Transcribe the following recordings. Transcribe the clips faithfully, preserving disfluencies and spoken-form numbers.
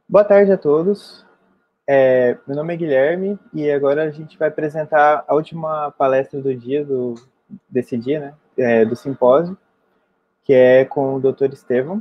Boa tarde a todos. É, meu nome é Guilherme e agora a gente vai apresentar a última palestra do dia, do, desse dia, né, é, do simpósio, que é com o doutor Estevão.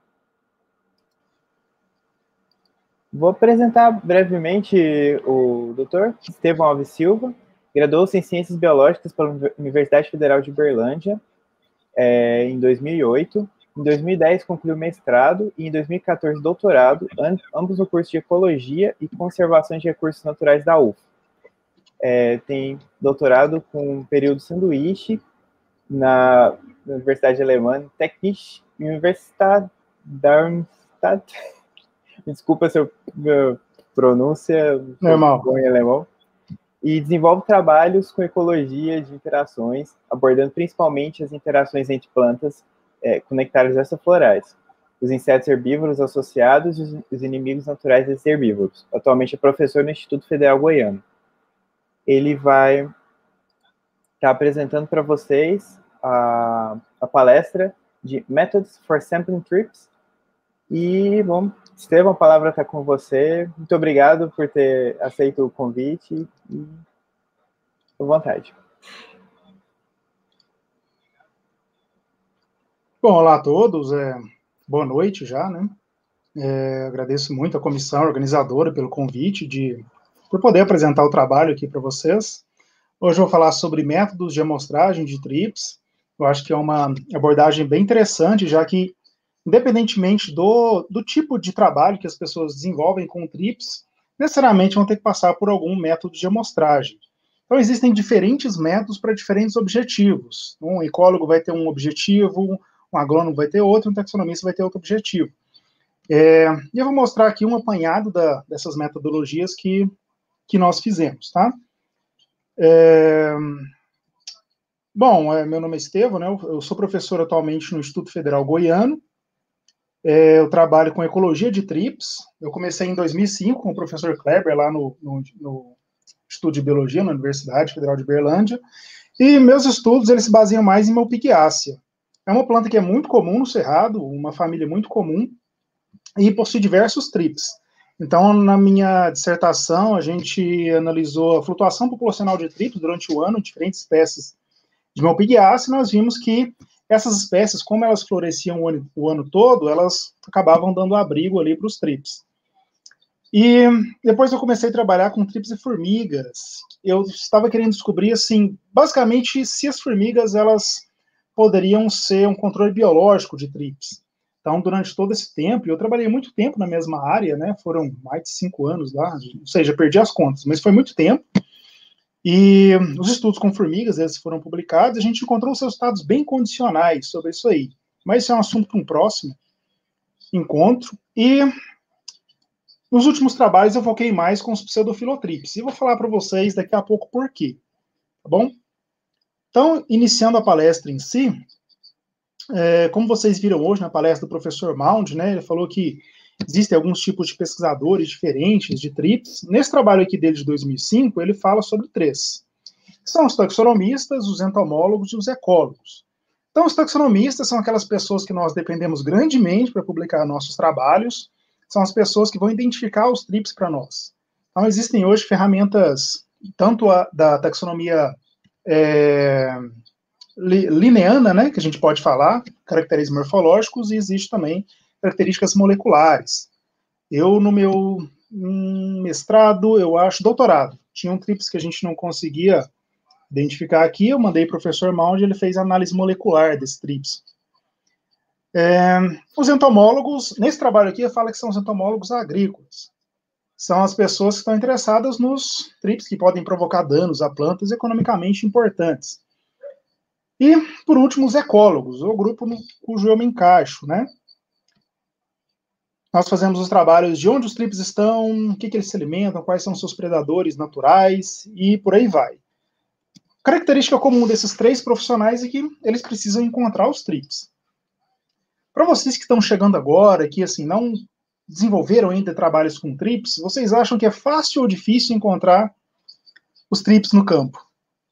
Vou apresentar brevemente o doutor Estevão Alves Silva, graduou-se em Ciências Biológicas pela Universidade Federal de Uberlândia é, em dois mil e oito. Em dois mil e dez, concluiu mestrado e, em dois mil e quatorze, doutorado, ambos no curso de Ecologia e Conservação de Recursos Naturais da U F. É, tem doutorado com período sanduíche na, na Universidade Alemã, Technische Universität Darmstadt. Desculpa se eu minha pronúncia normal em alemão. E desenvolve trabalhos com ecologia de interações, abordando principalmente as interações entre plantas é, com nectários extraflorais, os insetos herbívoros associados e os inimigos naturais desses herbívoros. Atualmente é professor no Instituto Federal Goiano. Ele vai estar tá apresentando para vocês a, a palestra de Methods for Sampling Trips. E, bom, Estevão, a palavra está com você. Muito obrigado por ter aceito o convite. E à vontade. Bom, olá a todos, é, boa noite já, né? É, agradeço muito a comissão organizadora pelo convite, de, por poder apresentar o trabalho aqui para vocês. Hoje eu vou falar sobre métodos de amostragem de trips. Eu acho que é uma abordagem bem interessante, já que, independentemente do, do tipo de trabalho que as pessoas desenvolvem com trips, necessariamente vão ter que passar por algum método de amostragem. Então, existem diferentes métodos para diferentes objetivos. Um ecólogo vai ter um objetivo, um agrônomo vai ter outro, um taxonomista vai ter outro objetivo. É, e eu vou mostrar aqui um apanhado da, dessas metodologias que, que nós fizemos, tá? É, bom, é, meu nome é Estevão, né? Eu, eu sou professor atualmente no Instituto Federal Goiano. É, eu trabalho com ecologia de trips. Eu comecei em dois mil e cinco com o professor Kleber lá no, no, no Instituto de Biologia na Universidade Federal de Uberlândia. E meus estudos, eles se baseiam mais em Malpighiaceae. É uma planta que é muito comum no Cerrado, uma família muito comum, e possui diversos trips. Então, na minha dissertação, a gente analisou a flutuação populacional de trips durante o ano, diferentes espécies de Malpighiaceae, e nós vimos que essas espécies, como elas floresciam o ano, o ano todo, elas acabavam dando abrigo ali para os trips. E depois eu comecei a trabalhar com trips e formigas. Eu estava querendo descobrir, assim, basicamente, se as formigas, elas poderiam ser um controle biológico de trips. Então, durante todo esse tempo, eu trabalhei muito tempo na mesma área, né? Foram mais de cinco anos lá, ou seja, perdi as contas, mas foi muito tempo. E os estudos com formigas, eles foram publicados, e a gente encontrou os resultados bem condicionais sobre isso aí. Mas isso é um assunto para um próximo encontro. E nos últimos trabalhos eu foquei mais com os pseudofilotrips. E vou falar para vocês daqui a pouco por quê. Tá bom? Então, iniciando a palestra em si, é, como vocês viram hoje na palestra do professor Mound, né, ele falou que existem alguns tipos de pesquisadores diferentes de trips. Nesse trabalho aqui dele de dois mil e cinco, ele fala sobre três. São os taxonomistas, os entomólogos e os ecólogos. Então, os taxonomistas são aquelas pessoas que nós dependemos grandemente para publicar nossos trabalhos, são as pessoas que vão identificar os trips para nós. Então, existem hoje ferramentas, tanto a, da taxonomia é, lineana, né, que a gente pode falar, caracteres morfológicos, e existe também características moleculares. Eu, no meu mestrado, eu acho, doutorado, tinham trips que a gente não conseguia identificar aqui, eu mandei para o professor Mound, ele fez a análise molecular desses trips. É, os entomólogos, nesse trabalho aqui, eu falo que são os entomólogos agrícolas. São as pessoas que estão interessadas nos trips que podem provocar danos a plantas economicamente importantes. E, por último, os ecólogos, o grupo no cujo eu me encaixo, né? Nós fazemos os trabalhos de onde os trips estão, o que, que eles se alimentam, quais são seus predadores naturais, e por aí vai. Característica comum desses três profissionais é que eles precisam encontrar os trips. Para vocês que estão chegando agora, que assim, não desenvolveram ainda trabalhos com trips, vocês acham que é fácil ou difícil encontrar os trips no campo?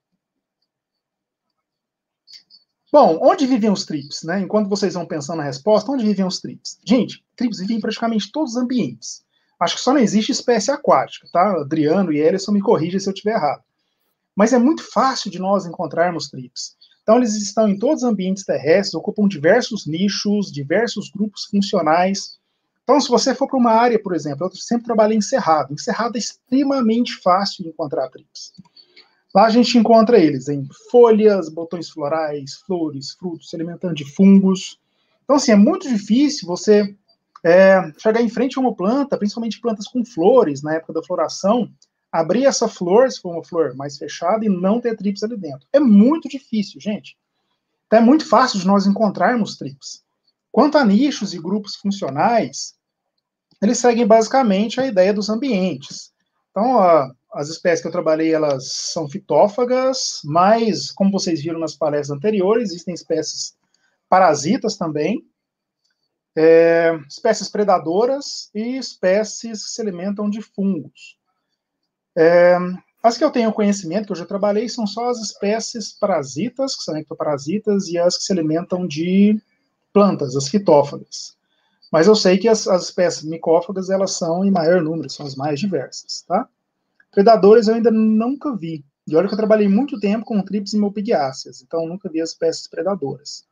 Bom, onde vivem os trips, né? Enquanto vocês vão pensando na resposta, onde vivem os trips? Gente, trips vivem em praticamente todos os ambientes. Acho que só não existe espécie aquática, tá? Adriano e Ellison me corrigem se eu estiver errado. Mas é muito fácil de nós encontrarmos trips. Então, eles estão em todos os ambientes terrestres, ocupam diversos nichos, diversos grupos funcionais. Então, se você for para uma área, por exemplo, eu sempre trabalhei em cerrado. Em cerrado é extremamente fácil de encontrar trips. Lá a gente encontra eles em folhas, botões florais, flores, frutos, se alimentando de fungos. Então, assim, é muito difícil você é, chegar em frente a uma planta, principalmente plantas com flores, na época da floração, abrir essa flor, se for uma flor mais fechada, e não ter trips ali dentro. É muito difícil, gente. Então, é muito fácil de nós encontrarmos trips. Quanto a nichos e grupos funcionais, eles seguem basicamente a ideia dos ambientes. Então, a, as espécies que eu trabalhei, elas são fitófagas, mas, como vocês viram nas palestras anteriores, existem espécies parasitas também, é, espécies predadoras e espécies que se alimentam de fungos. É, as que eu tenho conhecimento, que eu já trabalhei, são só as espécies parasitas, que são ectoparasitas, e as que se alimentam de plantas, as fitófagas. Mas eu sei que as, as espécies micófagas, elas são em maior número, são as mais diversas, tá? Predadores eu ainda nunca vi. E olha que eu trabalhei muito tempo com trips e malpighiáceas, então eu nunca vi as espécies predadoras.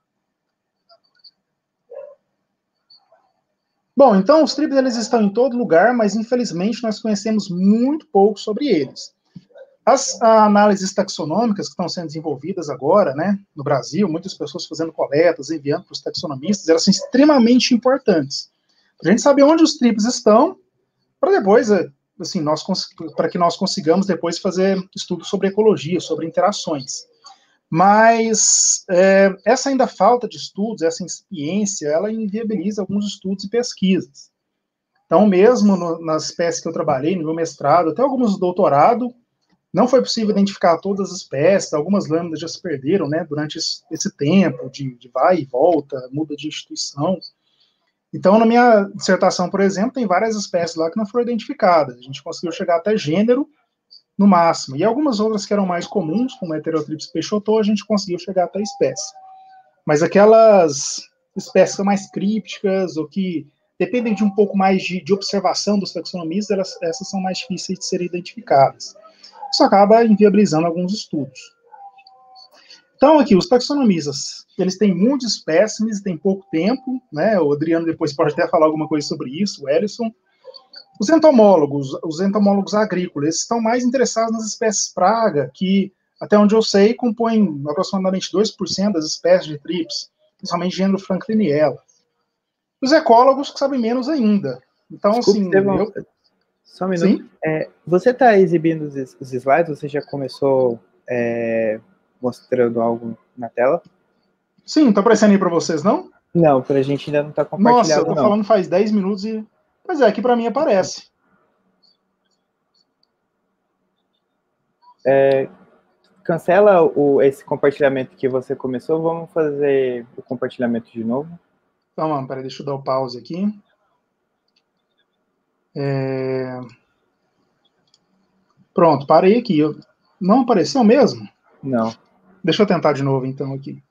Bom, então os trips eles estão em todo lugar, mas infelizmente nós conhecemos muito pouco sobre eles. As análises taxonômicas que estão sendo desenvolvidas agora, né, no Brasil, muitas pessoas fazendo coletas, enviando para os taxonomistas, elas são extremamente importantes. Para a gente saber onde os trips estão, para depois, assim, nós, para que nós consigamos depois fazer estudos sobre ecologia, sobre interações. Mas é, essa ainda falta de estudos, essa incipiência, ela inviabiliza alguns estudos e pesquisas. Então, mesmo no, nas espécies que eu trabalhei, no meu mestrado, até alguns do doutorado, não foi possível identificar todas as espécies, algumas lâminas já se perderam, né, durante esse, esse tempo de, de vai e volta, muda de instituição. Então, na minha dissertação, por exemplo, tem várias espécies lá que não foram identificadas. A gente conseguiu chegar até gênero, no máximo. E algumas outras que eram mais comuns, como a Heterotrips peixotô, a gente conseguiu chegar até a espécie. Mas aquelas espécies que são mais crípticas, ou que dependem de um pouco mais de, de observação dos taxonomistas, elas, essas são mais difíceis de serem identificadas. Isso acaba inviabilizando alguns estudos. Então, aqui, os taxonomistas, eles têm muitos espécimes, têm pouco tempo, né? O Adriano depois pode até falar alguma coisa sobre isso, o Ellison. Os entomólogos, os entomólogos agrícolas, estão mais interessados nas espécies praga, que, até onde eu sei, compõem aproximadamente dois por cento das espécies de trips, principalmente gênero Frankliniella. Os ecólogos que sabem menos ainda. Então, Desculpe, assim, Estevão, eu... só um minuto. É, você está exibindo os, os slides? Você já começou é, mostrando algo na tela? Sim, tá aparecendo aí para vocês, não? Não, para a gente ainda não está compartilhado, Nossa, eu tô não. falando faz dez minutos e... Pois é, aqui para mim aparece. É, cancela o, esse compartilhamento que você começou, vamos fazer o compartilhamento de novo. Então, mano, peraí, deixa eu dar o pause aqui. É... Pronto, parei aqui. Eu... Não apareceu mesmo? Não. Deixa eu tentar de novo, então, aqui.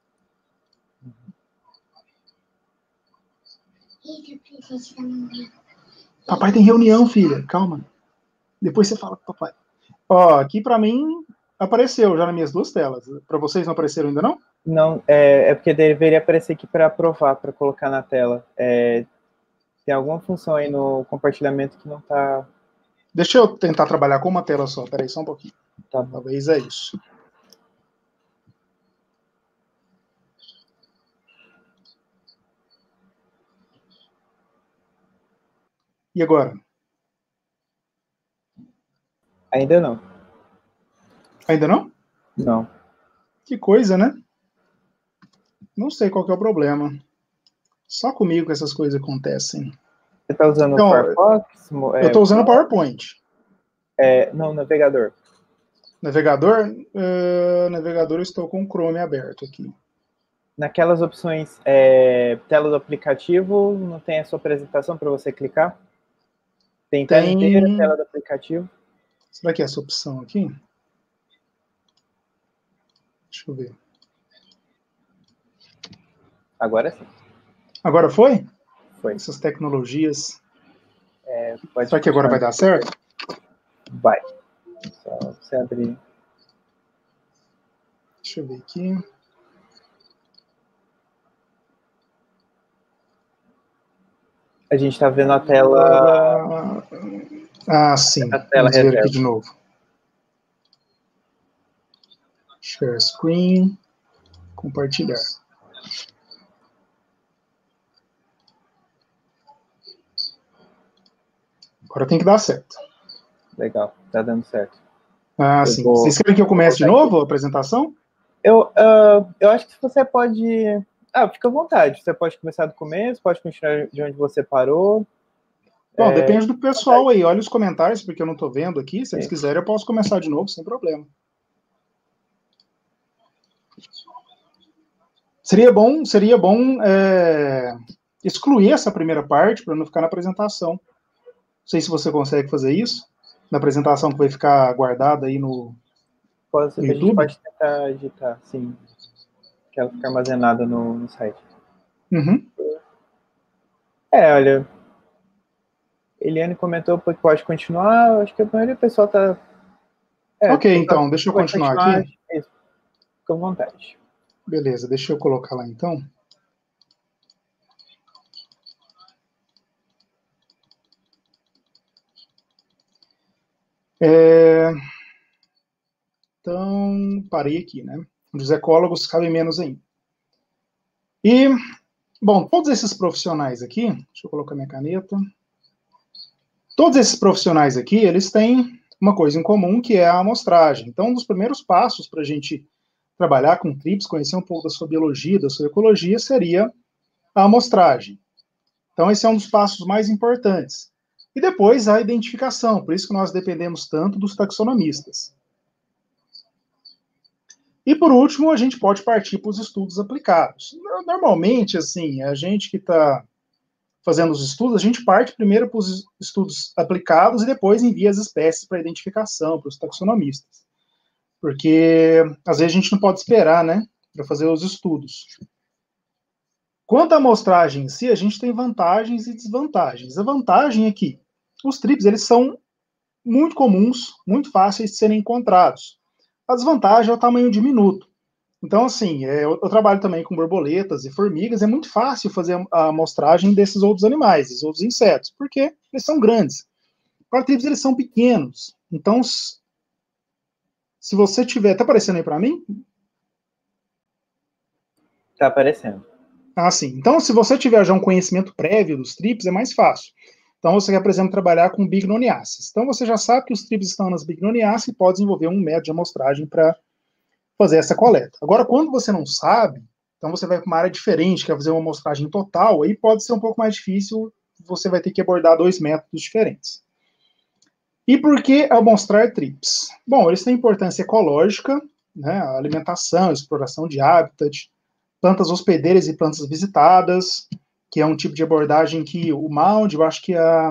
Papai tem reunião, filha. Calma. Depois você fala com o papai. Ó, aqui para mim apareceu já nas minhas duas telas. Para vocês não apareceram ainda não? Não, é, é porque deveria aparecer aqui para aprovar, para colocar na tela. É, tem alguma função aí no compartilhamento que não está... Deixa eu tentar trabalhar com uma tela só. Peraí, só um pouquinho. Tá bom. Talvez é isso. E agora? Ainda não. Ainda não? Não. Que coisa, né? Não sei qual que é o problema. Só comigo que essas coisas acontecem. Você está usando Então, o Firefox? eu É, estou usando o PowerPoint. É, não, navegador. Navegador? Uh, navegador, eu estou com o Chrome aberto aqui. Naquelas opções, é, tela do aplicativo, não tem a sua apresentação para você clicar? Tem tela Tem... inteira, tela do aplicativo. Será que é essa opção aqui? Deixa eu ver. Agora sim. Agora foi? Foi. Essas tecnologias. É, É, pode Será que agora vai dar certo? Vai. Só você abrir. Deixa eu ver aqui. A gente está vendo a tela... Ah, sim. A tela Vamos ver reserva. aqui de novo. Share screen. Compartilhar. Agora tem que dar certo. Legal, tá dando certo. Ah, Eu sim. vou... Vocês querem que eu comece de novo a apresentação? Eu, uh, eu acho que você pode... Ah, fica à vontade. Você pode começar do começo, pode continuar de onde você parou. Bom, é... depende do pessoal aí. Olha os comentários, porque eu não estou vendo aqui. Se eles Sim. quiserem, eu posso começar de novo, sem problema. Seria bom, seria bom é, excluir essa primeira parte para não ficar na apresentação. Não sei se você consegue fazer isso. Na apresentação que vai ficar guardada aí no, Pode, no a YouTube. gente pode tentar editar, sim. Que ela fica armazenada no, no site. Uhum. É, olha... Eliane comentou que pode continuar. Acho que a maioria do pessoal está... É, ok, então, deixa eu continuar, continuar aqui. Isso. Fica à vontade. Beleza, deixa eu colocar lá então. É... Então, parei aqui, né? Os ecólogos cabem menos ainda. E, bom, todos esses profissionais aqui, deixa eu colocar minha caneta. Todos esses profissionais aqui, eles têm uma coisa em comum, que é a amostragem. Então, um dos primeiros passos para a gente trabalhar com trips, conhecer um pouco da sua biologia, da sua ecologia, seria a amostragem. Então, esse é um dos passos mais importantes. E depois a identificação, por isso que nós dependemos tanto dos taxonomistas. E por último, a gente pode partir para os estudos aplicados. Normalmente, assim, a gente que está fazendo os estudos, a gente parte primeiro para os estudos aplicados e depois envia as espécies para identificação, para os taxonomistas. Porque às vezes a gente não pode esperar, né, para fazer os estudos. Quanto à amostragem em si, a gente tem vantagens e desvantagens. A vantagem é que os trips, eles são muito comuns, muito fáceis de serem encontrados. A desvantagem é o tamanho diminuto. Então, assim, eu, eu trabalho também com borboletas e formigas, é muito fácil fazer a amostragem desses outros animais, desses outros insetos, porque eles são grandes. Para trips, eles são pequenos. Então, se você tiver... Tá aparecendo aí para mim? Tá aparecendo. Ah, sim. Então, se você tiver já um conhecimento prévio dos trips, é mais fácil. Então, você quer, por exemplo, trabalhar com bignoniaceae. Então, você já sabe que os trips estão nas bignoniaceae e pode desenvolver um método de amostragem para fazer essa coleta. Agora, quando você não sabe, então você vai para uma área diferente, quer fazer uma amostragem total, aí pode ser um pouco mais difícil, você vai ter que abordar dois métodos diferentes. E por que amostrar trips? Bom, eles têm importância ecológica, né, a alimentação, a exploração de habitat, plantas hospedeiras e plantas visitadas, que é um tipo de abordagem que o Mound, eu acho que a,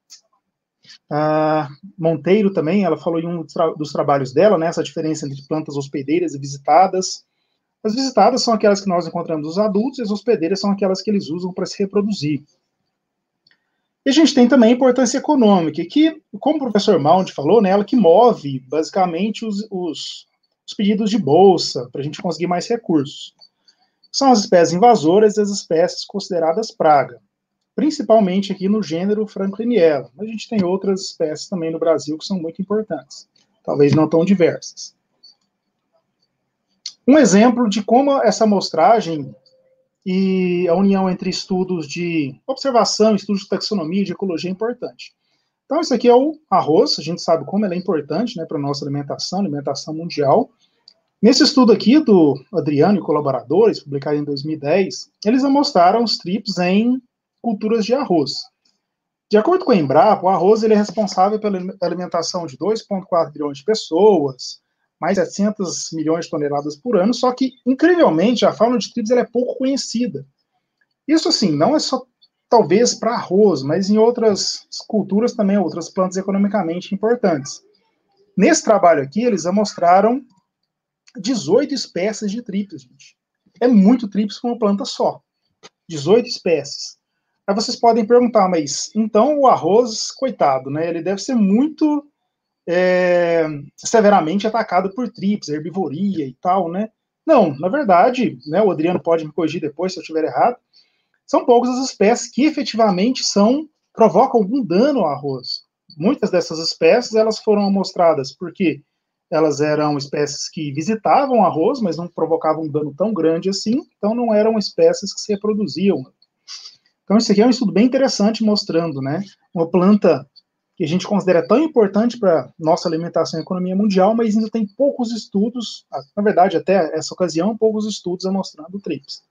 a Monteiro também, ela falou em um dos trabalhos dela, né, essa diferença entre plantas hospedeiras e visitadas. As visitadas são aquelas que nós encontramos nos adultos, e as hospedeiras são aquelas que eles usam para se reproduzir. E a gente tem também a importância econômica, que, como o professor Mound falou, né, ela que move, basicamente, os, os, os pedidos de bolsa, para a gente conseguir mais recursos. São as espécies invasoras e as espécies consideradas praga, principalmente aqui no gênero Frankliniella. A gente tem outras espécies também no Brasil que são muito importantes, talvez não tão diversas. Um exemplo de como essa amostragem e a união entre estudos de observação, estudos de taxonomia e de ecologia é importante. Então, isso aqui é o arroz, a gente sabe como ele é importante, né, para a nossa alimentação, alimentação mundial. Nesse estudo aqui do Adriano e colaboradores, publicado em dois mil e dez, eles amostraram os trips em culturas de arroz. De acordo com a Embrapa, o arroz ele é responsável pela alimentação de dois vírgula quatro bilhões de pessoas, mais de setecentos milhões de toneladas por ano, só que, incrivelmente, a fauna de trips ela é pouco conhecida. Isso, assim, não é só, talvez, para arroz, mas em outras culturas também, outras plantas economicamente importantes. Nesse trabalho aqui, eles amostraram dezoito espécies de trips, gente. É muito trips com uma planta só. dezoito espécies. Aí vocês podem perguntar, mas então o arroz, coitado, né? Ele deve ser muito é, severamente atacado por trips, herbivoria e tal, né? Não, na verdade, né, o Adriano pode me corrigir depois se eu estiver errado, são poucas as espécies que efetivamente são, provocam algum dano ao arroz. Muitas dessas espécies, elas foram amostradas porque elas eram espécies que visitavam o arroz, mas não provocavam um dano tão grande assim, então não eram espécies que se reproduziam. Então isso aqui é um estudo bem interessante mostrando, né, uma planta que a gente considera tão importante para nossa alimentação e economia mundial, mas ainda tem poucos estudos, na verdade até essa ocasião, poucos estudos amostrando o trips.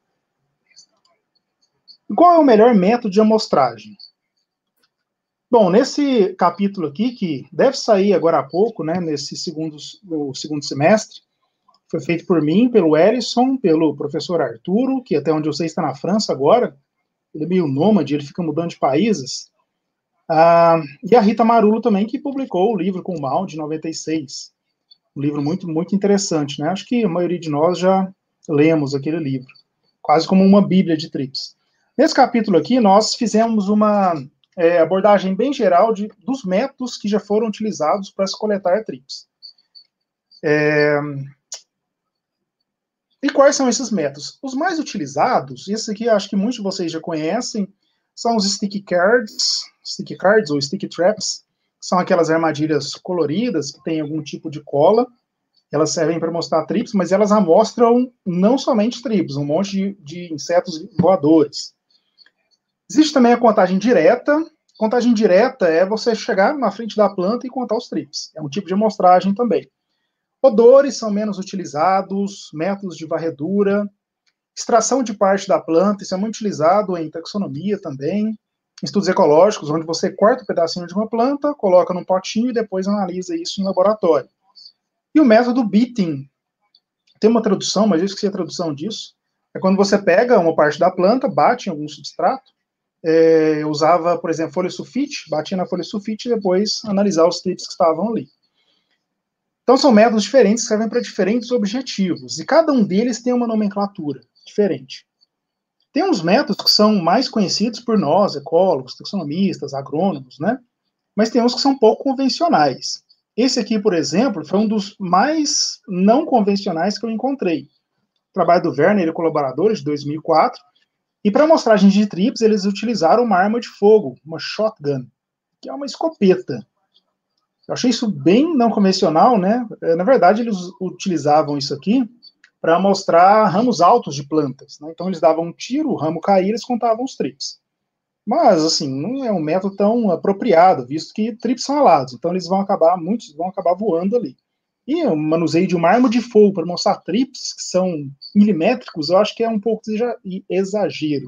E qual é o melhor método de amostragem? Bom, nesse capítulo aqui, que deve sair agora há pouco, né, nesse segundo, o segundo semestre, foi feito por mim, pelo Ellison, pelo professor Arturo, que até onde eu sei está na França agora, ele é meio nômade, ele fica mudando de países, ah, e a Rita Marulo também, que publicou o livro com o Mal, de noventa e seis, um livro muito, muito interessante, né, acho que a maioria de nós já lemos aquele livro, quase como uma bíblia de trips. Nesse capítulo aqui, nós fizemos uma é, abordagem bem geral de, dos métodos que já foram utilizados para se coletar trips. É... E quais são esses métodos? Os mais utilizados, esse aqui acho que muitos de vocês já conhecem, são os sticky cards, sticky cards ou sticky traps, são aquelas armadilhas coloridas que têm algum tipo de cola. Elas servem para mostrar trips, mas elas amostram não somente trips, um monte de, de insetos voadores. Existe também a contagem direta. Contagem direta é você chegar na frente da planta e contar os trips. É um tipo de amostragem também. Odores são menos utilizados, métodos de varredura, extração de parte da planta, isso é muito utilizado em taxonomia também, estudos ecológicos, onde você corta um pedacinho de uma planta, coloca num potinho e depois analisa isso em laboratório. E o método beating, tem uma tradução, mas eu esqueci a tradução disso, é quando você pega uma parte da planta, bate em algum substrato, é, eu usava, por exemplo, folha sulfite, batia na folha sulfite e depois analisar os trips que estavam ali. Então são métodos diferentes que servem para diferentes objetivos, e cada um deles tem uma nomenclatura diferente. Tem uns métodos que são mais conhecidos por nós, ecólogos, taxonomistas, agrônomos, né? Mas tem uns que são pouco convencionais. Esse aqui, por exemplo, foi um dos mais não convencionais que eu encontrei. O trabalho do Werner e colaboradores, de dois mil e quatro, e para amostragem de trips, eles utilizaram uma arma de fogo, uma shotgun, que é uma escopeta. Eu achei isso bem não convencional, né? Na verdade, eles utilizavam isso aqui para mostrar ramos altos de plantas, né? Então, eles davam um tiro, o ramo caía, eles contavam os trips. Mas, assim, não é um método tão apropriado, visto que trips são alados, então eles vão acabar, muitos vão acabar voando ali. E o manuseio de uma arma de fogo para mostrar trips, que são milimétricos, eu acho que é um pouco de exagero.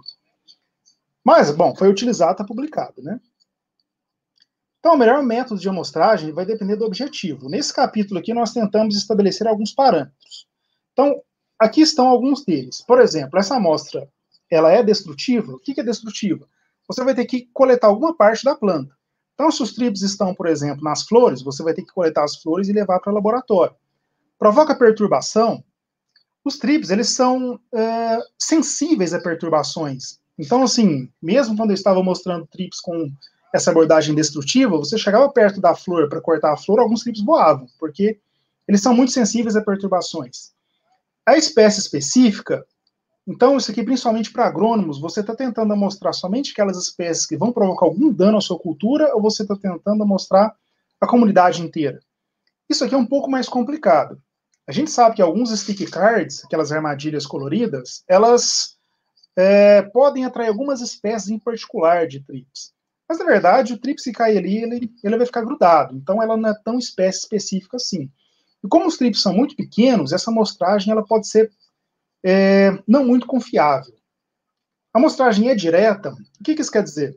Mas, bom, foi utilizado, está publicado, né? Então, o melhor método de amostragem vai depender do objetivo. Nesse capítulo aqui, nós tentamos estabelecer alguns parâmetros. Então, aqui estão alguns deles. Por exemplo, essa amostra, ela é destrutiva? O que é destrutiva? Você vai ter que coletar alguma parte da planta. Então, se os trips estão, por exemplo, nas flores, você vai ter que coletar as flores e levar para o laboratório. Provoca perturbação? Os trips, eles são é, sensíveis a perturbações. Então, assim, mesmo quando eu estava mostrando trips com essa abordagem destrutiva, você chegava perto da flor para cortar a flor, alguns trips voavam, porque eles são muito sensíveis a perturbações. A espécie específica, então, isso aqui principalmente para agrônomos, você está tentando mostrar somente aquelas espécies que vão provocar algum dano à sua cultura, ou você está tentando mostrar a comunidade inteira? Isso aqui é um pouco mais complicado. A gente sabe que alguns sticky cards, aquelas armadilhas coloridas, elas é, podem atrair algumas espécies em particular de trips. Mas, na verdade, o trips que cai ali, ele, ele vai ficar grudado. Então, ela não é tão espécie específica assim. E como os trips são muito pequenos, essa amostragem ela pode ser é, não muito confiável. A amostragem é direta. O que, que isso quer dizer?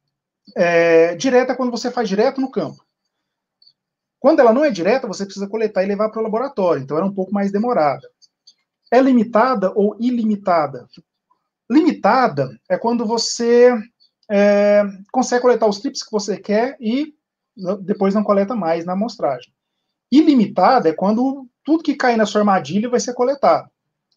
É, direta é quando você faz direto no campo. Quando ela não é direta, você precisa coletar e levar para o laboratório. Então, ela é um pouco mais demorada. É limitada ou ilimitada? Limitada é quando você é, consegue coletar os trips que você quer e depois não coleta mais na amostragem. Ilimitada é quando tudo que cair na sua armadilha vai ser coletado.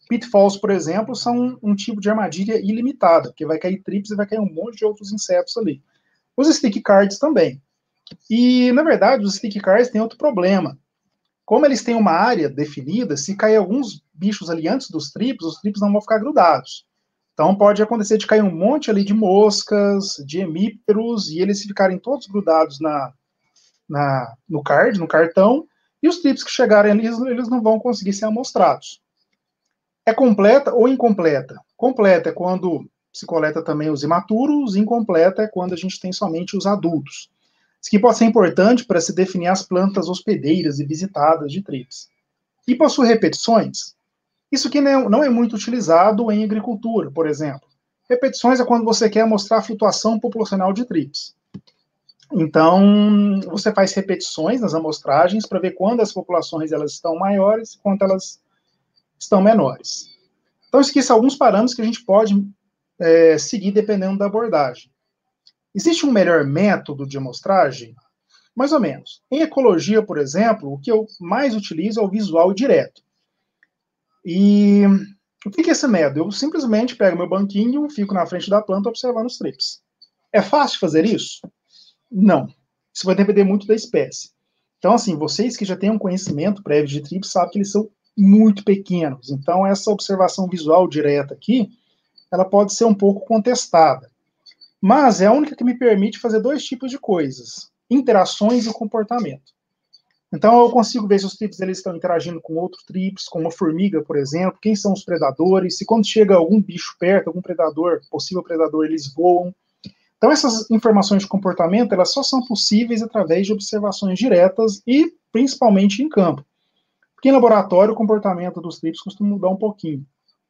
Pitfalls, por exemplo, são um, um tipo de armadilha ilimitada, porque vai cair trips e vai cair um monte de outros insetos ali. Os stick cards também. E, na verdade, os stick cards têm outro problema. Como eles têm uma área definida, se cair alguns bichos ali antes dos trips, os trips não vão ficar grudados. Então pode acontecer de cair um monte ali de moscas, de hemípteros, e eles ficarem todos grudados na, na, no card, no cartão, e os trips que chegarem ali, eles não vão conseguir ser amostrados. É completa ou incompleta? Completa é quando se coleta também os imaturos, incompleta é quando a gente tem somente os adultos. Isso aqui pode ser importante para se definir as plantas hospedeiras e visitadas de trips. E possui repetições? Isso aqui não é muito utilizado em agricultura, por exemplo. Repetições é quando você quer mostrar a flutuação populacional de trips. Então, você faz repetições nas amostragens para ver quando as populações elas estão maiores e quando elas estão menores. Então, isso aqui são alguns parâmetros que a gente pode é, seguir dependendo da abordagem. Existe um melhor método de amostragem? Mais ou menos. Em ecologia, por exemplo, o que eu mais utilizo é o visual direto. E o que é esse método? Eu simplesmente pego meu banquinho, fico na frente da planta observando os trips. É fácil fazer isso? Não. Isso vai depender muito da espécie. Então, assim, vocês que já têm um conhecimento prévio de trips sabem que eles são muito pequenos. Então, essa observação visual direta aqui, ela pode ser um pouco contestada. Mas é a única que me permite fazer dois tipos de coisas: interações e comportamento. Então, eu consigo ver se os trips eles estão interagindo com outros trips, com uma formiga, por exemplo, quem são os predadores, se quando chega algum bicho perto, algum predador, possível predador, eles voam. Então, essas informações de comportamento, elas só são possíveis através de observações diretas e, principalmente, em campo. Porque em laboratório, o comportamento dos trips costuma mudar um pouquinho.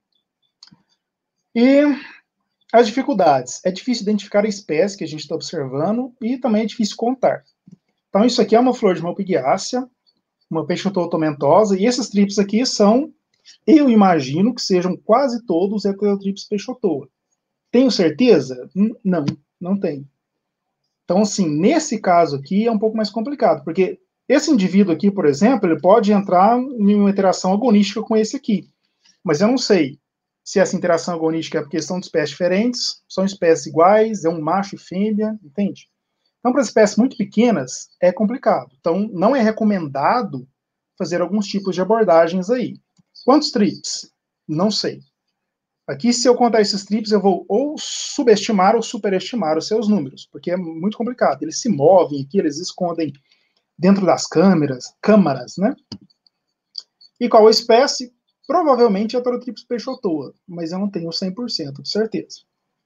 E as dificuldades. É difícil identificar a espécie que a gente está observando e também é difícil contar. Então, isso aqui é uma flor de malpighiácea, uma peixotoa tomentosa, e esses trips aqui são, eu imagino que sejam quase todos heterotrips peixotoa. Tenho certeza? Não, não tenho. Então, assim, nesse caso aqui é um pouco mais complicado, porque esse indivíduo aqui, por exemplo, ele pode entrar em uma interação agonística com esse aqui, mas eu não sei se essa interação agonística é porque são de espécies diferentes, são espécies iguais, é um macho e fêmea, entende? Então, para espécies muito pequenas, é complicado. Então, não é recomendado fazer alguns tipos de abordagens aí. Quantos trips? Não sei. Aqui, se eu contar esses trips, eu vou ou subestimar ou superestimar os seus números, porque é muito complicado. Eles se movem aqui, eles escondem dentro das câmeras, câmaras, né? E qual a espécie? Provavelmente é Heterotrips peixotoa, mas eu não tenho cem por cento de certeza.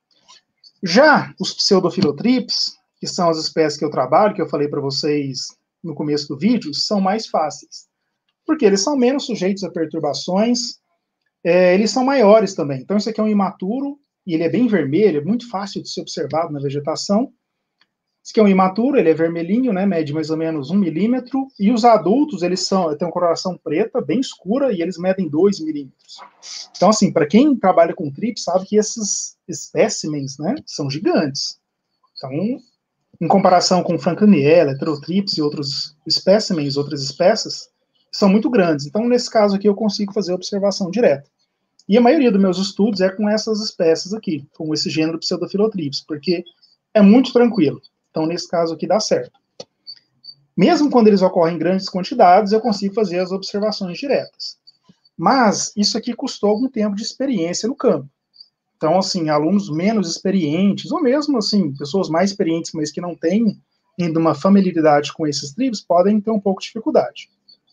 Já os pseudofilotrips, que são as espécies que eu trabalho, que eu falei para vocês no começo do vídeo, são mais fáceis. Porque eles são menos sujeitos a perturbações, é, eles são maiores também. Então, esse aqui é um imaturo, e ele é bem vermelho, é muito fácil de ser observado na vegetação. Esse aqui é um imaturo, ele é vermelhinho, né, mede mais ou menos um milímetro, e os adultos, eles são, têm uma coloração preta, bem escura, e eles medem dois milímetros. Então, assim, para quem trabalha com trips, sabe que esses espécimens, né, são gigantes. Então, em comparação com Franklinia, Heterotrips e outros espécimens, outras espécies, são muito grandes. Então, nesse caso aqui, eu consigo fazer observação direta. E a maioria dos meus estudos é com essas espécies aqui, com esse gênero Pseudofilotrips, porque é muito tranquilo. Então, nesse caso aqui, dá certo. Mesmo quando eles ocorrem em grandes quantidades, eu consigo fazer as observações diretas. Mas isso aqui custou algum tempo de experiência no campo. Então, assim, alunos menos experientes, ou mesmo, assim, pessoas mais experientes, mas que não têm ainda uma familiaridade com esses trips, podem ter um pouco de dificuldade.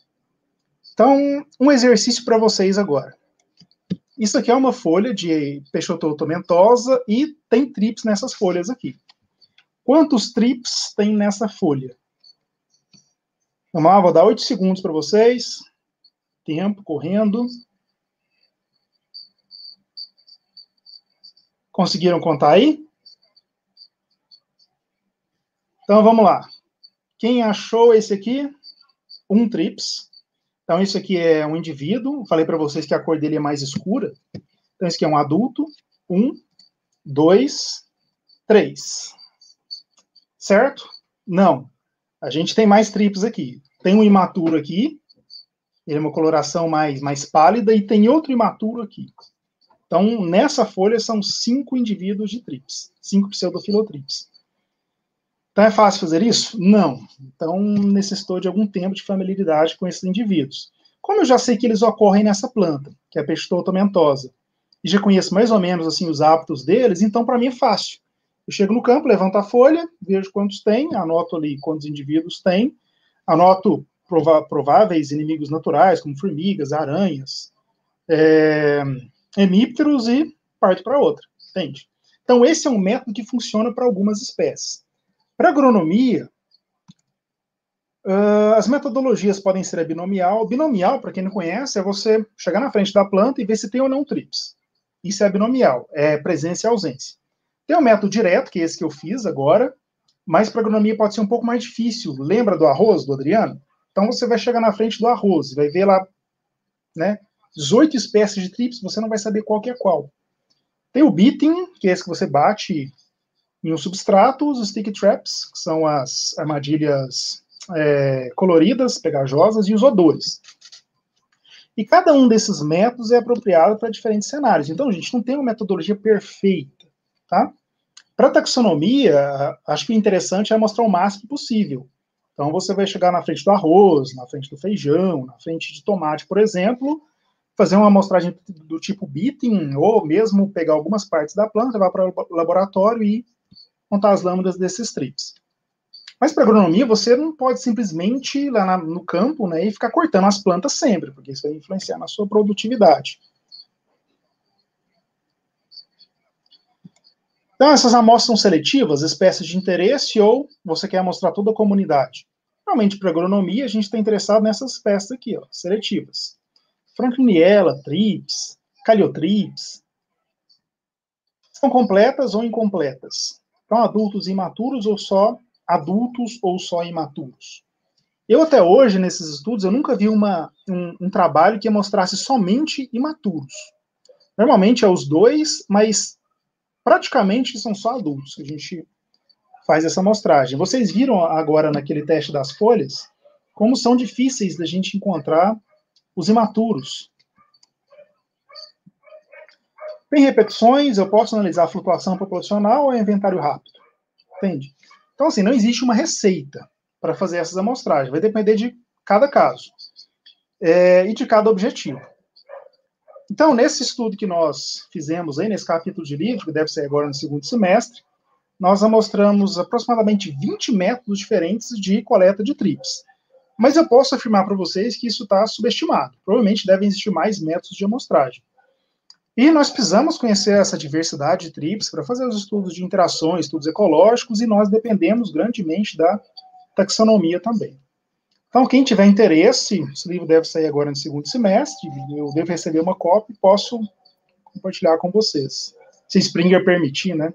Então, um exercício para vocês agora. Isso aqui é uma folha de peixotoa tomentosa e tem trips nessas folhas aqui. Quantos trips tem nessa folha? Vamos lá, vou dar oito segundos para vocês. Tempo correndo. Conseguiram contar aí? Então, vamos lá. Quem achou esse aqui? Um trips. Então, isso aqui é um indivíduo. Falei para vocês que a cor dele é mais escura. Então, esse aqui é um adulto. Um, dois, três. Certo? Não. A gente tem mais trips aqui. Tem um imaturo aqui. ele é uma coloração mais, mais pálida, e tem outro imaturo aqui. Então, nessa folha são cinco indivíduos de trips, cinco pseudofilotrips. Então, é fácil fazer isso? Não. Então, necessitou de algum tempo de familiaridade com esses indivíduos. Como eu já sei que eles ocorrem nessa planta, que é a Peixoto tomentosa, e já conheço mais ou menos assim, os hábitos deles, então, para mim, é fácil. Eu chego no campo, levanto a folha, vejo quantos tem, anoto ali quantos indivíduos tem, anoto prova prováveis inimigos naturais, como formigas, aranhas, é, hemípteros, e parto para outra, entende? Então, esse é um método que funciona para algumas espécies. Para agronomia, uh, as metodologias podem ser a binomial. Binomial, para quem não conhece, é você chegar na frente da planta e ver se tem ou não trips. Isso é binomial, é presença e ausência. Tem o método direto, que é esse que eu fiz agora, mas para agronomia pode ser um pouco mais difícil. Lembra do arroz, do Adriano? Então você vai chegar na frente do arroz, vai ver lá, né, dezoito espécies de trips, você não vai saber qual que é qual. Tem o beating, que é esse que você bate em um substrato, os stick traps, que são as armadilhas é, coloridas, pegajosas, e os odores. E cada um desses métodos é apropriado para diferentes cenários. Então, gente, não tem uma metodologia perfeita, tá? Para taxonomia, acho que o interessante é mostrar o máximo possível. Então, você vai chegar na frente do arroz, na frente do feijão, na frente de tomate, por exemplo, fazer uma amostragem do tipo beating, ou mesmo pegar algumas partes da planta, levar para o laboratório e montar as lâminas desses trips. Mas para agronomia, você não pode simplesmente ir lá na, no campo, né, e ficar cortando as plantas sempre, porque isso vai influenciar na sua produtividade. Então, essas amostras são seletivas, espécies de interesse, ou você quer mostrar toda a comunidade? Realmente, para agronomia, a gente está interessado nessas espécies aqui, ó, seletivas. Frankliniella, trips, caliotrips. São completas ou incompletas? Então, adultos e imaturos, ou só adultos ou só imaturos? Eu, até hoje, nesses estudos, eu nunca vi uma, um, um trabalho que mostrasse somente imaturos. Normalmente é os dois, mas praticamente são só adultos que a gente faz essa amostragem. Vocês viram agora naquele teste das folhas como são difíceis da gente encontrar os imaturos. Tem repetições, eu posso analisar a flutuação populacional ou é inventário rápido? Entende? Então, assim, não existe uma receita para fazer essas amostragens. Vai depender de cada caso é, e de cada objetivo. Então, nesse estudo que nós fizemos aí, nesse capítulo de livro, que deve ser agora no segundo semestre, nós amostramos aproximadamente vinte métodos diferentes de coleta de trips. Mas eu posso afirmar para vocês que isso está subestimado. Provavelmente devem existir mais métodos de amostragem. E nós precisamos conhecer essa diversidade de trips para fazer os estudos de interações, estudos ecológicos, e nós dependemos grandemente da taxonomia também. Então, quem tiver interesse, esse livro deve sair agora no segundo semestre, eu devo receber uma cópia e posso compartilhar com vocês. Se Springer permitir, né?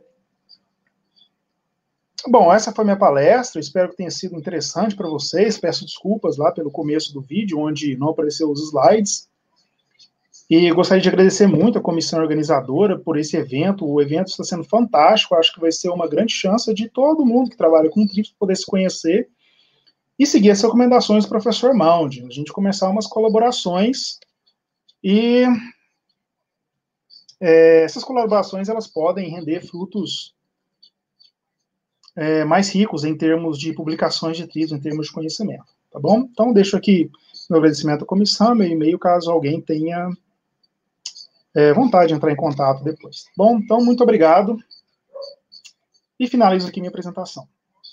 Bom, essa foi minha palestra, espero que tenha sido interessante para vocês. Peço desculpas lá pelo começo do vídeo, onde não apareceu os slides. E gostaria de agradecer muito a comissão organizadora por esse evento. O evento está sendo fantástico, acho que vai ser uma grande chance de todo mundo que trabalha com trips poder se conhecer e seguir as recomendações do professor Mound. A gente começar umas colaborações e é, essas colaborações elas podem render frutos é, mais ricos em termos de publicações de trips, em termos de conhecimento, tá bom? Então, deixo aqui meu agradecimento à comissão, meu e-mail, caso alguém tenha é, vontade de entrar em contato depois. Bom, então, muito obrigado e finalizo aqui minha apresentação.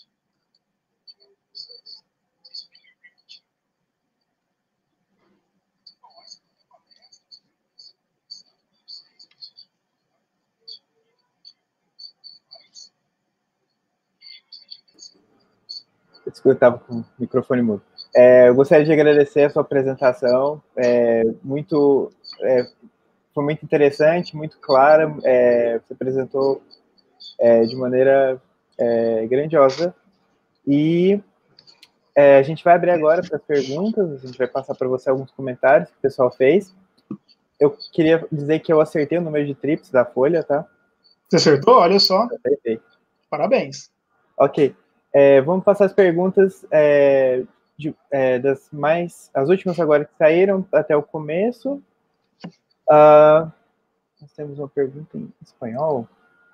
Desculpa, eu estava com o microfone mudo. É, eu gostaria de agradecer a sua apresentação, é, muito, é, foi muito interessante, muito clara, é, você apresentou é, de maneira é, grandiosa, e é, a gente vai abrir agora para as perguntas, a gente vai passar para você alguns comentários que o pessoal fez. Eu queria dizer que eu acertei o número de trips da folha, tá? Você acertou? Olha só. Acertei. Parabéns. Ok. É, vamos passar as perguntas é, de, é, das mais, as últimas agora que saíram até o começo. Uh, nós temos uma pergunta em espanhol.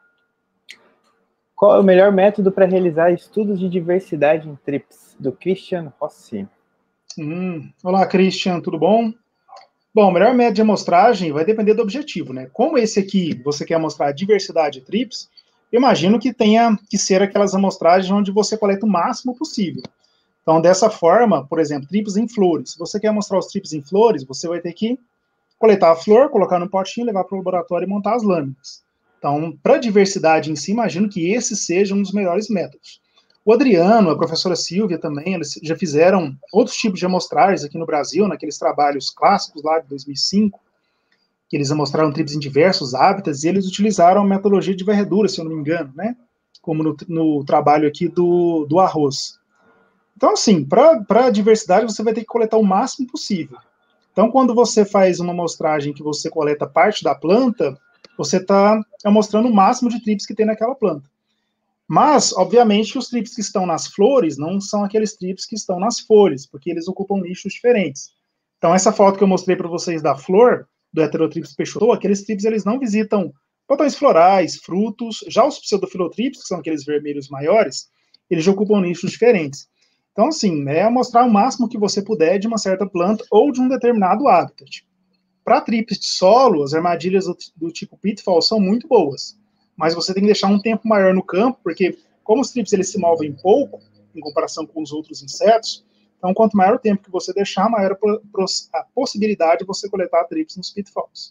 Qual é o melhor método para realizar estudos de diversidade em trips? Do Christian Rossi. Hum, olá, Christian, tudo bom? Bom, o melhor método de amostragem vai depender do objetivo, né? Como esse aqui, você quer mostrar diversidade de trips, eu imagino que tenha que ser aquelas amostragens onde você coleta o máximo possível. Então, dessa forma, por exemplo, trips em flores. Se você quer mostrar os trips em flores, você vai ter que coletar a flor, colocar no potinho, levar para o laboratório e montar as lâminas. Então, para a diversidade em si, imagino que esse seja um dos melhores métodos. O Adriano, a professora Silvia também, eles já fizeram outros tipos de amostragens aqui no Brasil, naqueles trabalhos clássicos lá de dois mil e cinco, que eles amostraram trips em diversos hábitats, e eles utilizaram a metodologia de varredura, se eu não me engano, né? Como no, no trabalho aqui do, do arroz. Então, assim, para a diversidade, você vai ter que coletar o máximo possível. Então, quando você faz uma amostragem que você coleta parte da planta, você está amostrando o máximo de trips que tem naquela planta. Mas, obviamente, os trips que estão nas flores não são aqueles trips que estão nas folhas, porque eles ocupam nichos diferentes. Então, essa foto que eu mostrei para vocês da flor, do Heterotrips peixoto, aqueles trips eles não visitam botões florais, frutos. Já os pseudofilotrips, que são aqueles vermelhos maiores, eles já ocupam nichos diferentes. Então, assim, é mostrar o máximo que você puder de uma certa planta ou de um determinado habitat. Para trips de solo, as armadilhas do, do tipo pitfall são muito boas. Mas você tem que deixar um tempo maior no campo, porque como os trips eles se movem pouco, em comparação com os outros insetos, então quanto maior o tempo que você deixar, maior a possibilidade de você coletar trips nos pitfalls.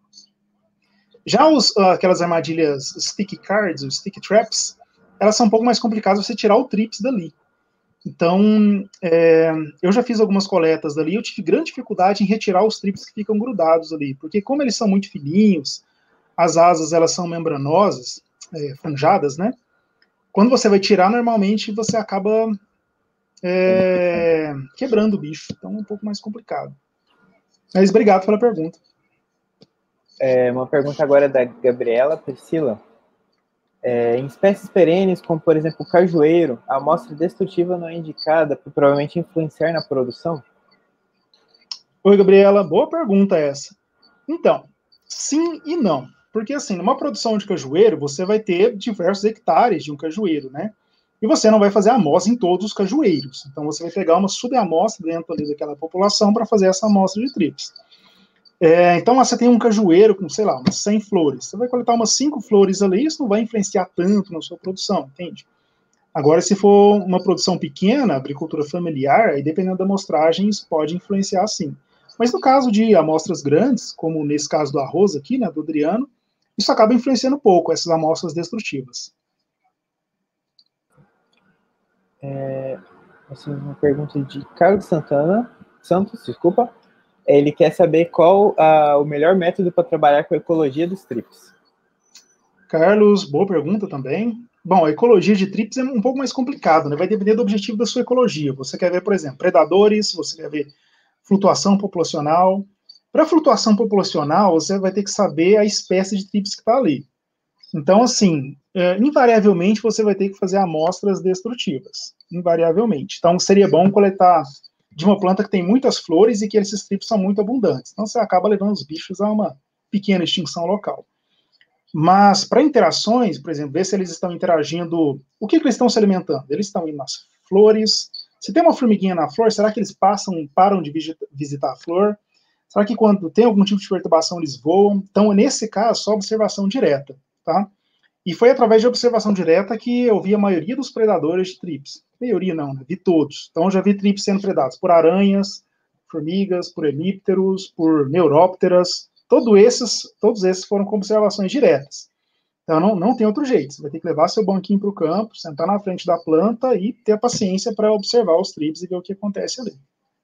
Já os, aquelas armadilhas sticky cards, os sticky traps, elas são um pouco mais complicadas você tirar o trips dali. Então, é, eu já fiz algumas coletas dali, eu tive grande dificuldade em retirar os trips que ficam grudados ali, porque como eles são muito fininhos, as asas elas são membranosas, é, franjadas, né? Quando você vai tirar, normalmente você acaba é, quebrando o bicho, então é um pouco mais complicado. Mas obrigado pela pergunta. É, uma pergunta agora da Gabriela Priscila. É, em espécies perenes, como por exemplo o cajueiro, a amostra destrutiva não é indicada por provavelmente influenciar na produção? Oi, Gabriela, boa pergunta essa. Então, sim e não. Porque, assim, numa produção de cajueiro, você vai ter diversos hectares de um cajueiro, né? E você não vai fazer amostra em todos os cajueiros. Então, você vai pegar uma subamostra dentro ali daquela população para fazer essa amostra de trips. É, então, você tem um cajueiro com, sei lá, umas cem flores. Você vai coletar umas cinco flores ali, isso não vai influenciar tanto na sua produção, entende? Agora, se for uma produção pequena, agricultura familiar, aí dependendo da amostragem, isso pode influenciar sim. Mas no caso de amostras grandes, como nesse caso do arroz aqui, né, do Adriano, isso acaba influenciando pouco, essas amostras destrutivas. É, assim, uma pergunta de Carlos Santana, Santos, desculpa. Ele quer saber qual uh, o melhor método para trabalhar com a ecologia dos trips. Carlos, boa pergunta também. Bom, a ecologia de trips é um pouco mais complicado, né? Vai depender do objetivo da sua ecologia. Você quer ver, por exemplo, predadores, você quer ver flutuação populacional. Para flutuação populacional, você vai ter que saber a espécie de trips que está ali. Então, assim, é, invariavelmente você vai ter que fazer amostras destrutivas. Invariavelmente. Então, seria bom coletar de uma planta que tem muitas flores e que esses trips são muito abundantes. Então, você acaba levando os bichos a uma pequena extinção local. Mas, para interações, por exemplo, ver se eles estão interagindo, o que, que eles estão se alimentando? Eles estão indo nas flores. Se tem uma formiguinha na flor, será que eles passam, param de visitar a flor? Será que quando tem algum tipo de perturbação eles voam? Então, nesse caso, só observação direta, tá? E foi através de observação direta que eu vi a maioria dos predadores de trips. Maioria não, né? Vi todos. Então, eu já vi trips sendo predados por aranhas, formigas, por hemípteros, por neurópteras. Todos esses, todos esses foram com observações diretas. Então, não, não tem outro jeito. Você vai ter que levar seu banquinho para o campo, sentar na frente da planta e ter a paciência para observar os trips e ver o que acontece ali.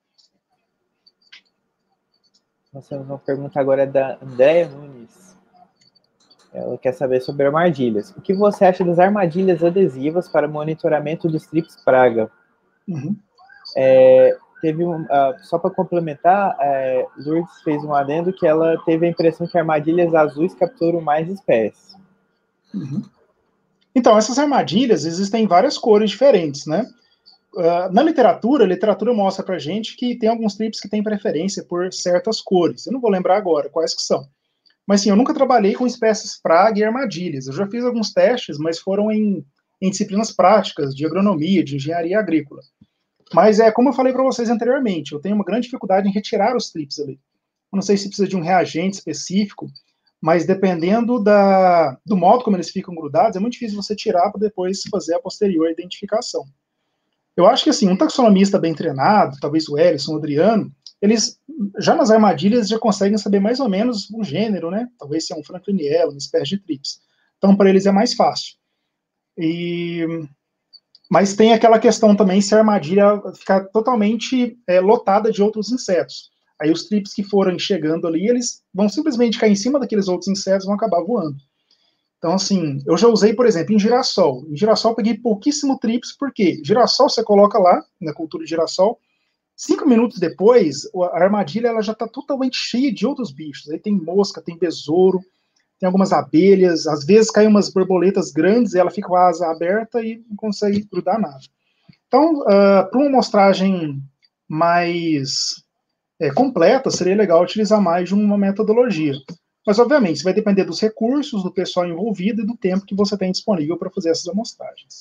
Nós temos uma pergunta agora da Andréia Nunes. Ela quer saber sobre armadilhas. O que você acha das armadilhas adesivas para monitoramento dos trips praga? Uhum. É, teve um, uh, só para complementar, é, Lourdes fez um adendo que ela teve a impressão que armadilhas azuis capturam mais espécies. Uhum. Então, essas armadilhas existem em várias cores diferentes, né? uh, na literatura, a literatura mostra pra gente que tem alguns trips que têm preferência por certas cores. Eu não vou lembrar agora quais que são. Mas sim, eu nunca trabalhei com espécies praga e armadilhas. Eu já fiz alguns testes, mas foram em, em disciplinas práticas, de agronomia, de engenharia agrícola. Mas é como eu falei para vocês anteriormente, eu tenho uma grande dificuldade em retirar os trips ali. Eu não sei se precisa de um reagente específico, mas dependendo da, do modo como eles ficam grudados, é muito difícil você tirar para depois fazer a posterior identificação. Eu acho que assim, um taxonomista bem treinado, talvez o Ellison, o Adriano, eles, já nas armadilhas, já conseguem saber mais ou menos o gênero, né? Talvez se é um Frankliniella, uma espécie de trips. Então, para eles é mais fácil. E... Mas tem aquela questão também se a armadilha ficar totalmente é, lotada de outros insetos. Aí os trips que forem chegando ali, eles vão simplesmente cair em cima daqueles outros insetos e vão acabar voando. Então, assim, eu já usei, por exemplo, em girassol. Em girassol eu peguei pouquíssimo trips, porque girassol você coloca lá, na cultura de girassol, cinco minutos depois, a armadilha ela já está totalmente cheia de outros bichos. Aí tem mosca, tem besouro, tem algumas abelhas, às vezes caem umas borboletas grandes e ela fica com a asa aberta e não consegue grudar nada. Então, uh, para uma amostragem mais é, completa, seria legal utilizar mais de uma metodologia. Mas, obviamente, isso vai depender dos recursos, do pessoal envolvido e do tempo que você tem disponível para fazer essas amostragens.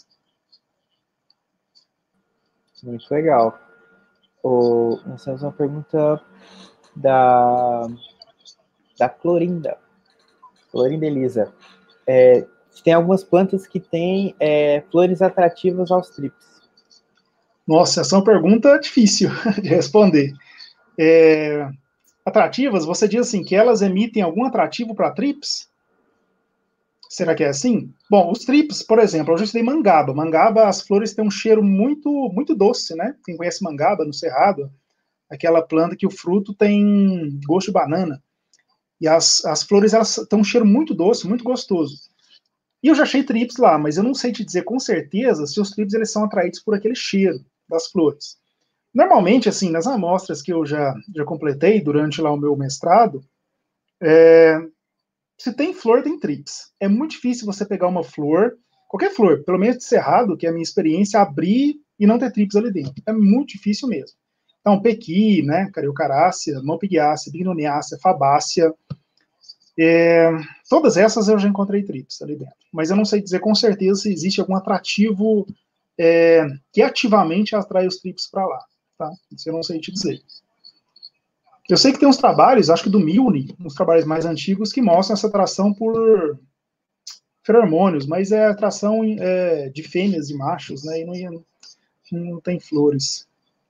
Muito legal. O, nós temos uma pergunta da, da Clorinda. Clorinda Elisa. É, tem algumas plantas que têm é, flores atrativas aos trips. Nossa, essa é uma pergunta difícil de responder. É, atrativas, você diz assim, que elas emitem algum atrativo para trips? Será que é assim? Bom, os trips, por exemplo, eu já estudei mangaba. Mangaba, as flores têm um cheiro muito, muito doce, né? Quem conhece mangaba no cerrado, aquela planta que o fruto tem gosto de banana. E as, as flores, elas têm um cheiro muito doce, muito gostoso. E eu já achei trips lá, mas eu não sei te dizer com certeza se os trips eles são atraídos por aquele cheiro das flores. Normalmente, assim, nas amostras que eu já, já completei durante lá o meu mestrado, é, se tem flor, tem trips. É muito difícil você pegar uma flor, qualquer flor, pelo menos de cerrado, que é a minha experiência, abrir e não ter trips ali dentro. É muito difícil mesmo. Então, pequi, né, cariocarácea, malpighiácea, bignoniácea, fabácea, é, todas essas eu já encontrei trips ali dentro. Mas eu não sei dizer com certeza se existe algum atrativo é, que ativamente atrai os trips para lá. Tá? Isso eu não sei te dizer. Eu sei que tem uns trabalhos, acho que do Milne, uns trabalhos mais antigos, que mostram essa atração por feromônios, mas é atração é, de fêmeas e machos, né? E não, não tem flores.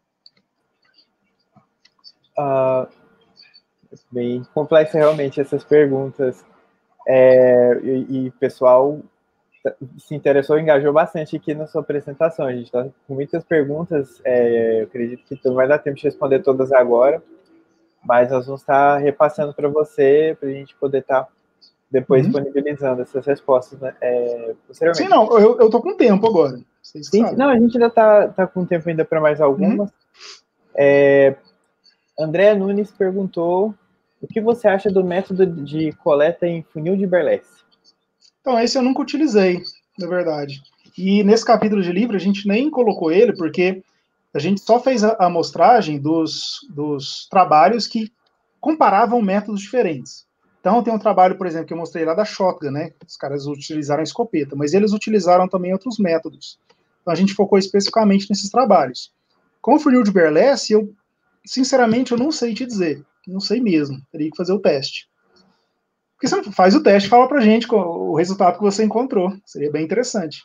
Uh, bem complexa realmente essas perguntas. É, e o pessoal se interessou, engajou bastante aqui na sua apresentação. A gente está com muitas perguntas, é, eu acredito que não vai dar tempo de responder todas agora, mas nós vamos estar repassando para você, para a gente poder estar depois uhum. disponibilizando essas respostas, né, é, posteriormente. Sim, não, eu, eu tô com tempo agora. Sim, não, a gente ainda está tá com tempo ainda para mais algumas. Uhum. É, André Nunes perguntou o que você acha do método de coleta em funil de Berlese? Então, esse eu nunca utilizei, na verdade. E nesse capítulo de livro a gente nem colocou ele, porque a gente só fez a amostragem dos, dos trabalhos que comparavam métodos diferentes. Então, tem um trabalho, por exemplo, que eu mostrei lá da shotgun, né? Os caras utilizaram a escopeta, mas eles utilizaram também outros métodos. Então, a gente focou especificamente nesses trabalhos. Com o funil de Berlese, eu, sinceramente, eu não sei te dizer. Não sei mesmo. Teria que fazer o teste. Porque você faz o teste e fala pra gente o resultado que você encontrou. Seria bem interessante.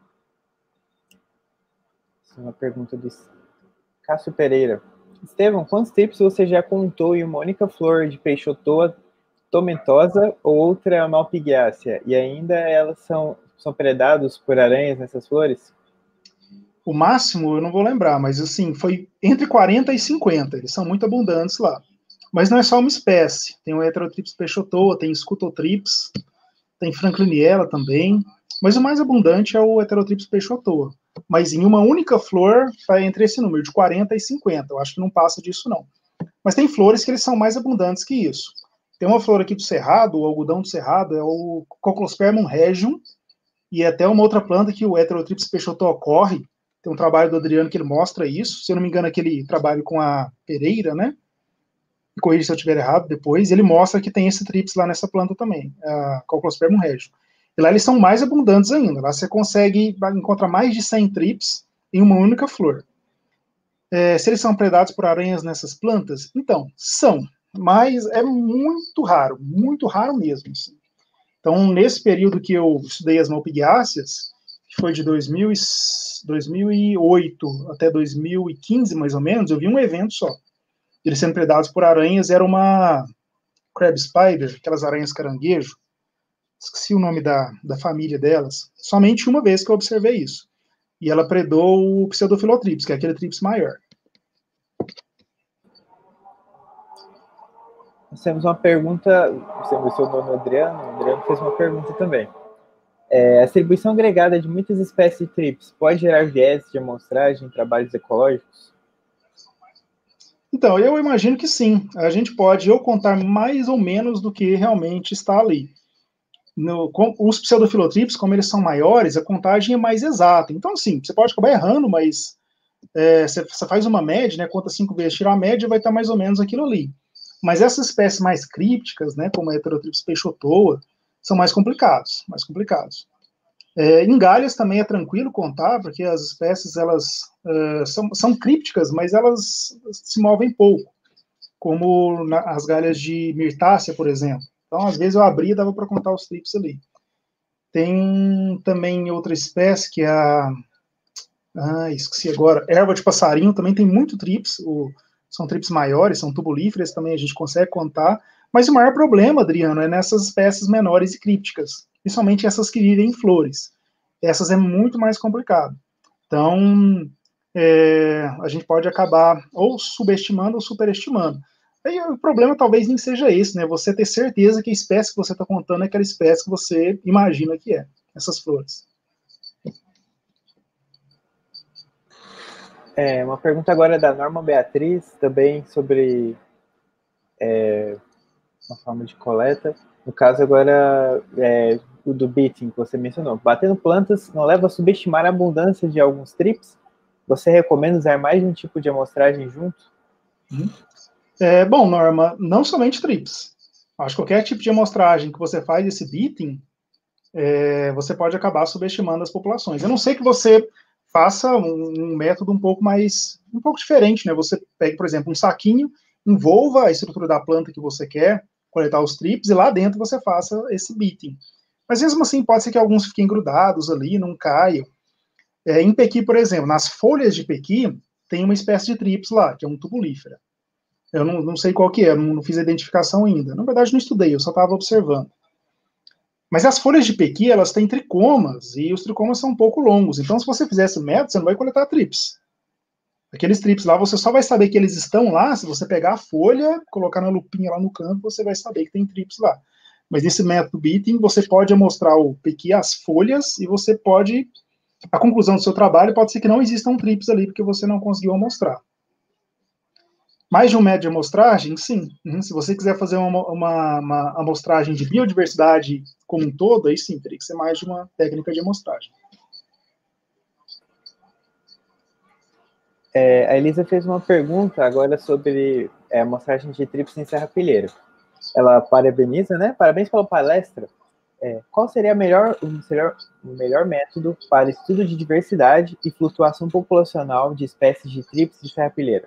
Uma pergunta do Cássio Pereira. Estevão, quantos trips você já contou em uma única flor de peixotoa tomentosa ou outra malpighiácea? E ainda elas são, são predados por aranhas nessas flores? O máximo eu não vou lembrar, mas assim, foi entre quarenta e cinquenta. Eles são muito abundantes lá. Mas não é só uma espécie. Tem o Heterotrips peixotoa, tem Scutotrips, tem Frankliniella também. Mas o mais abundante é o Heterotrips peixotoa. Mas em uma única flor, está entre esse número, de quarenta e cinquenta. Eu acho que não passa disso, não. Mas tem flores que eles são mais abundantes que isso. Tem uma flor aqui do Cerrado, o algodão do Cerrado, é o Cocospermum regium, e até uma outra planta que o Heterotrips peixotoa corre, Tem um trabalho do Adriano que ele mostra isso, se eu não me engano, aquele trabalho com a Pereira, né? Me corrija se eu estiver errado depois, ele mostra que tem esse trips lá nessa planta também, a Coclospermum regio. E lá eles são mais abundantes ainda, lá você consegue encontrar mais de cem trips em uma única flor. É, se eles são predados por aranhas nessas plantas? Então, são, mas é muito raro, muito raro mesmo. Assim. Então, nesse período que eu estudei as malpighiáceas, que foi de dois mil e oito até dois mil e quinze, mais ou menos, eu vi um evento só. Eles sendo predados por aranhas, era uma crab spider, aquelas aranhas caranguejo, esqueci o nome da, da família delas, somente uma vez que eu observei isso. E ela predou o Pseudophilotryps, que é aquele trips maior. Nós temos uma pergunta, você mencionou no Adriano, o Adriano fez uma pergunta também. É, a distribuição agregada de muitas espécies de trips pode gerar viés de amostragem em trabalhos ecológicos? Então, eu imagino que sim. A gente pode ou contar mais ou menos do que realmente está ali. No, com, os pseudofilotrips, como eles são maiores, a contagem é mais exata. Então, sim, você pode acabar errando, mas é, você, você faz uma média, né, conta cinco vezes, tira a média, vai estar mais ou menos aquilo ali. Mas essas espécies mais crípticas, né, como a Heterotrips peixotoa, são mais complicados, mais complicados. É, em galhas também é tranquilo contar, porque as espécies elas uh, são, são crípticas, mas elas se movem pouco, como na, as galhas de mirtácea, por exemplo. Então, às vezes eu abria e dava para contar os trips ali. Tem também outra espécie que é a... Ah, esqueci agora. Erva de passarinho também tem muito trips. O, são trips maiores, são tubulíferas, também a gente consegue contar. Mas o maior problema, Adriano, é nessas espécies menores e crípticas. Principalmente essas que vivem em flores. Essas é muito mais complicado. Então, é, a gente pode acabar ou subestimando ou superestimando. Aí, o problema talvez nem seja esse, né? Você ter certeza que a espécie que você está contando é aquela espécie que você imagina que é, essas flores. É, uma pergunta agora da Norma Beatriz, também sobre é, uma forma de coleta. No caso agora, é, o do beating que você mencionou. Batendo plantas não leva a subestimar a abundância de alguns trips? Você recomenda usar mais de um tipo de amostragem junto? Uhum. É, bom, Norma, não somente trips. Acho que qualquer tipo de amostragem que você faz esse beating, é, você pode acabar subestimando as populações. Eu não sei que você faça um, um método um pouco mais, um pouco diferente, né? Você pegue, por exemplo, um saquinho, envolva a estrutura da planta que você quer coletar os trips e lá dentro você faça esse beating. Mas mesmo assim, pode ser que alguns fiquem grudados ali, não caiam. É, em pequi, por exemplo, nas folhas de pequi, tem uma espécie de trips lá, que é um tubulífera. Eu não, não sei qual que é, não, não fiz a identificação ainda. Na verdade, não estudei, eu só estava observando. Mas as folhas de pequi, elas têm tricomas, e os tricomas são um pouco longos. Então, se você fizer esse método, você não vai coletar trips. Aqueles trips lá, você só vai saber que eles estão lá se você pegar a folha, colocar na lupinha lá no canto, você vai saber que tem trips lá. Mas nesse método beating, você pode mostrar o pequi, as folhas, e você pode... A conclusão do seu trabalho pode ser que não existam trips ali, porque você não conseguiu mostrar. Mais de um método de amostragem? Sim. Uhum. Se você quiser fazer uma, uma, uma amostragem de biodiversidade como um todo, aí sim, teria que ser mais de uma técnica de amostragem. É, a Elisa fez uma pergunta agora sobre é, amostragem de trips em serrapilheira. Ela parabeniza, né? Parabéns pela palestra. É, qual seria a melhor, o, melhor, o melhor método para estudo de diversidade e flutuação populacional de espécies de trips de serrapilheira?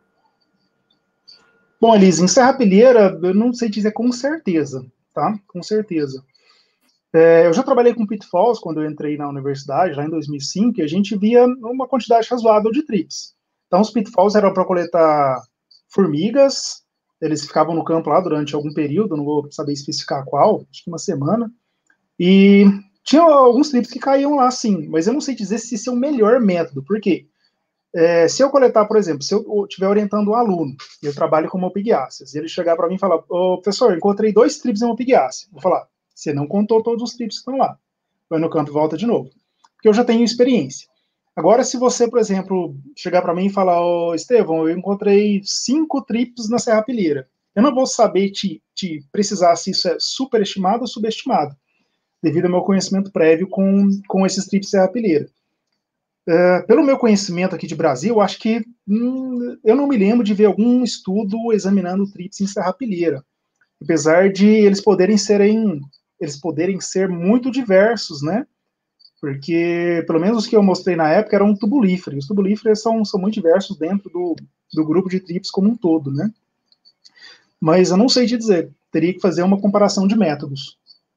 Bom, Elisa, em serrapilheira, eu não sei dizer com certeza, tá? Com certeza. É, eu já trabalhei com pitfalls quando eu entrei na universidade, lá em dois mil e cinco, e a gente via uma quantidade razoável de trips. Então, os pitfalls eram para coletar formigas, eles ficavam no campo lá durante algum período, não vou saber especificar qual, acho que uma semana, e tinha alguns trips que caíam lá, sim, mas eu não sei dizer se esse é o melhor método, por quê? É, se eu coletar, por exemplo, se eu estiver orientando um aluno, eu trabalho com malpighiáceas, e ele chegar para mim e falar, ô, professor, encontrei dois trips em malpighiácea. Vou falar, você não contou todos os trips que estão lá. Vai no campo e volta de novo. Porque eu já tenho experiência. Agora, se você, por exemplo, chegar para mim e falar, ô, Estevão, eu encontrei cinco trips na serrapilheira. Eu não vou saber te, te precisar se isso é superestimado ou subestimado, devido ao meu conhecimento prévio com, com esses trips serrapilheira. É, pelo meu conhecimento aqui de Brasil, acho que hum, eu não me lembro de ver algum estudo examinando trips em serrapilheira, apesar de eles poderem serem, eles poderem ser muito diversos, né? Porque, pelo menos os que eu mostrei na época eram tubulíferos. Os tubulíferos são, são muito diversos dentro do, do grupo de trips como um todo, né? Mas eu não sei te dizer. Teria que fazer uma comparação de métodos.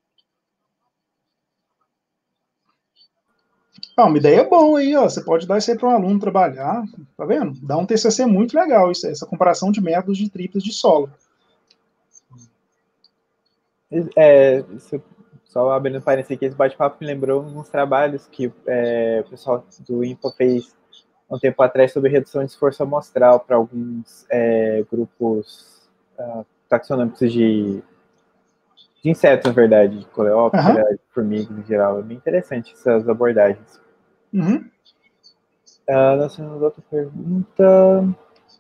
Ah, uma ideia boa aí, ó. Você pode dar isso aí para um aluno trabalhar, tá vendo? Dá um T C C muito legal, isso, essa comparação de métodos de trips de solo. É, isso, só abrindo parênteses aqui, esse bate-papo me lembrou uns trabalhos que é, o pessoal do INPA fez um tempo atrás sobre redução de esforço amostral para alguns é, grupos uh, taxonômicos de, de insetos, na verdade, de coleóptera, uhum. de formigas em geral. É bem interessante essas abordagens. Uhum. Uh, nós temos outra pergunta.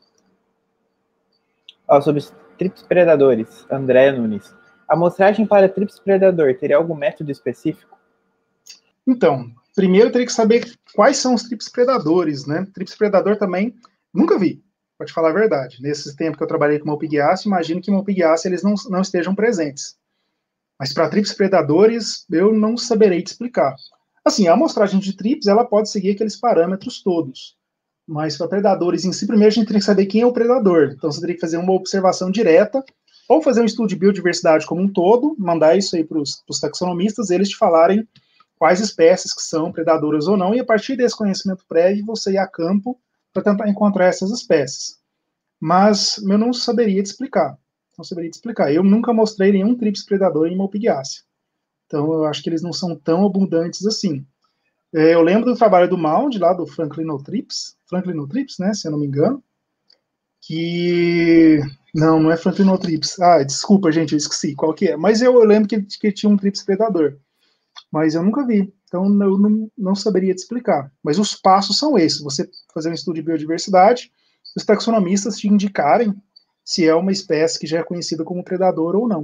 Oh, sobre trips predadores, André Nunes. A amostragem para trips predador teria algum método específico? Então, primeiro eu teria que saber quais são os trips predadores, né? Trips predador também, nunca vi, pode falar a verdade. Nesse tempo que eu trabalhei com malpighiaceae, imagino que malpighiaceae eles não, não estejam presentes. Mas para trips predadores, eu não saberei te explicar. Assim, a amostragem de trips, ela pode seguir aqueles parâmetros todos. Mas para predadores em si, primeiro a gente teria que saber quem é o predador. Então você teria que fazer uma observação direta, ou fazer um estudo de biodiversidade como um todo, mandar isso aí para os taxonomistas, eles te falarem quais espécies que são predadoras ou não, e a partir desse conhecimento prévio, você ir a campo para tentar encontrar essas espécies. Mas eu não saberia te explicar. Não saberia te explicar. Eu nunca mostrei nenhum trips predador em malpighiaceae. Então eu acho que eles não são tão abundantes assim. Eu lembro do trabalho do Mound, lá do Franklinotrips, Franklinotrips, né, se eu não me engano, que... Não, não é Franklinotrips. Ah, desculpa, gente, eu esqueci qual que é. Mas eu, eu lembro que, que tinha um trips predador. Mas eu nunca vi, então eu não, não saberia te explicar. Mas os passos são esses: você fazer um estudo de biodiversidade, os taxonomistas te indicarem se é uma espécie que já é conhecida como predador ou não.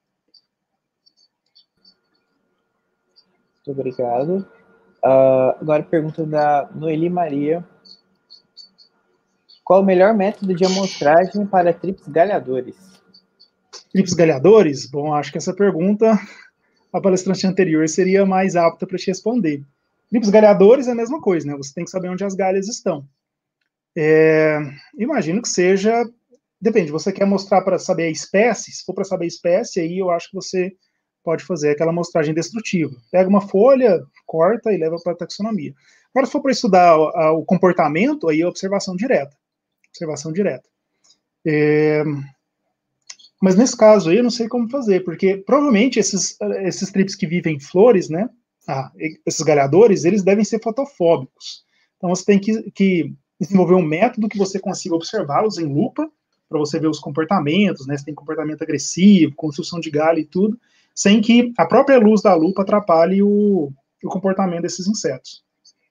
Muito obrigado. Uh, agora pergunta da Noeli Maria. Qual o melhor método de amostragem para trips galhadores? Trips galhadores? Bom, acho que essa pergunta a palestrante anterior seria mais apta para te responder. Trips galhadores é a mesma coisa, né? Você tem que saber onde as galhas estão. É, imagino que seja... Depende, você quer mostrar para saber a espécie? Se for para saber a espécie, aí eu acho que você pode fazer aquela amostragem destrutiva. Pega uma folha, corta e leva para a taxonomia. Agora, se for para estudar a, a, o comportamento, aí é observação direta. Observação direta. É, mas nesse caso aí eu não sei como fazer, porque provavelmente esses, esses trips que vivem em flores, né, ah, esses galhadores, eles devem ser fotofóbicos. Então você tem que, que desenvolver um método que você consiga observá-los em lupa, para você ver os comportamentos, né, se tem comportamento agressivo, construção de galho e tudo, sem que a própria luz da lupa atrapalhe o, o comportamento desses insetos.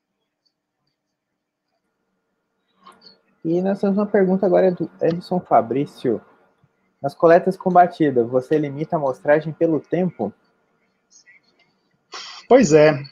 E nós temos uma pergunta agora do Edson Fabrício. Nas coletas com batida, você limita a amostragem pelo tempo? Pois é.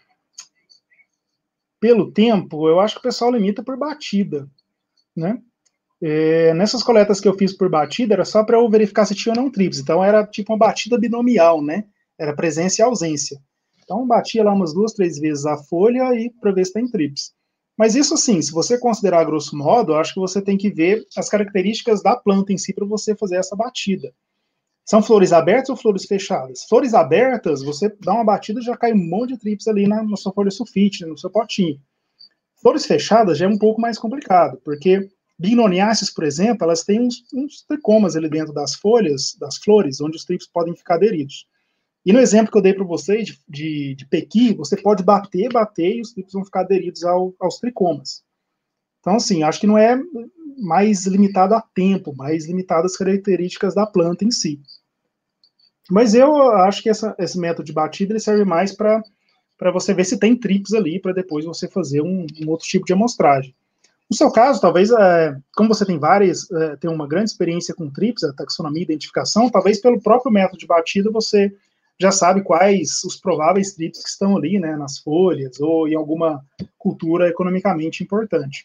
Pelo tempo, eu acho que o pessoal limita por batida, né? É, nessas coletas que eu fiz por batida, era só para eu verificar se tinha ou não trips. Então era tipo uma batida binomial, né? Era presença e ausência. Então batia lá umas duas, três vezes a folha e para ver se tem trips. Mas isso sim, se você considerar grosso modo, eu acho que você tem que ver as características da planta em si para você fazer essa batida. São flores abertas ou flores fechadas? Flores abertas, você dá uma batida e já cai um monte de trips ali na, na sua folha sulfite, no seu potinho. Flores fechadas já é um pouco mais complicado, porque bignoniaceae, por exemplo, elas têm uns, uns tricomas ali dentro das folhas, das flores, onde os trips podem ficar aderidos. E no exemplo que eu dei para vocês, de, de, de pequi, você pode bater, bater, e os trips vão ficar aderidos ao, aos tricomas. Então, assim, acho que não é mais limitado a tempo, mais limitado às características da planta em si. Mas eu acho que essa, esse método de batida ele serve mais para para você ver se tem trips ali, para depois você fazer um, um outro tipo de amostragem. No seu caso, talvez, é, como você tem várias, é, tem uma grande experiência com trips, a taxonomia e identificação, talvez pelo próprio método de batida você já sabe quais os prováveis trips que estão ali, né, nas folhas, ou em alguma cultura economicamente importante.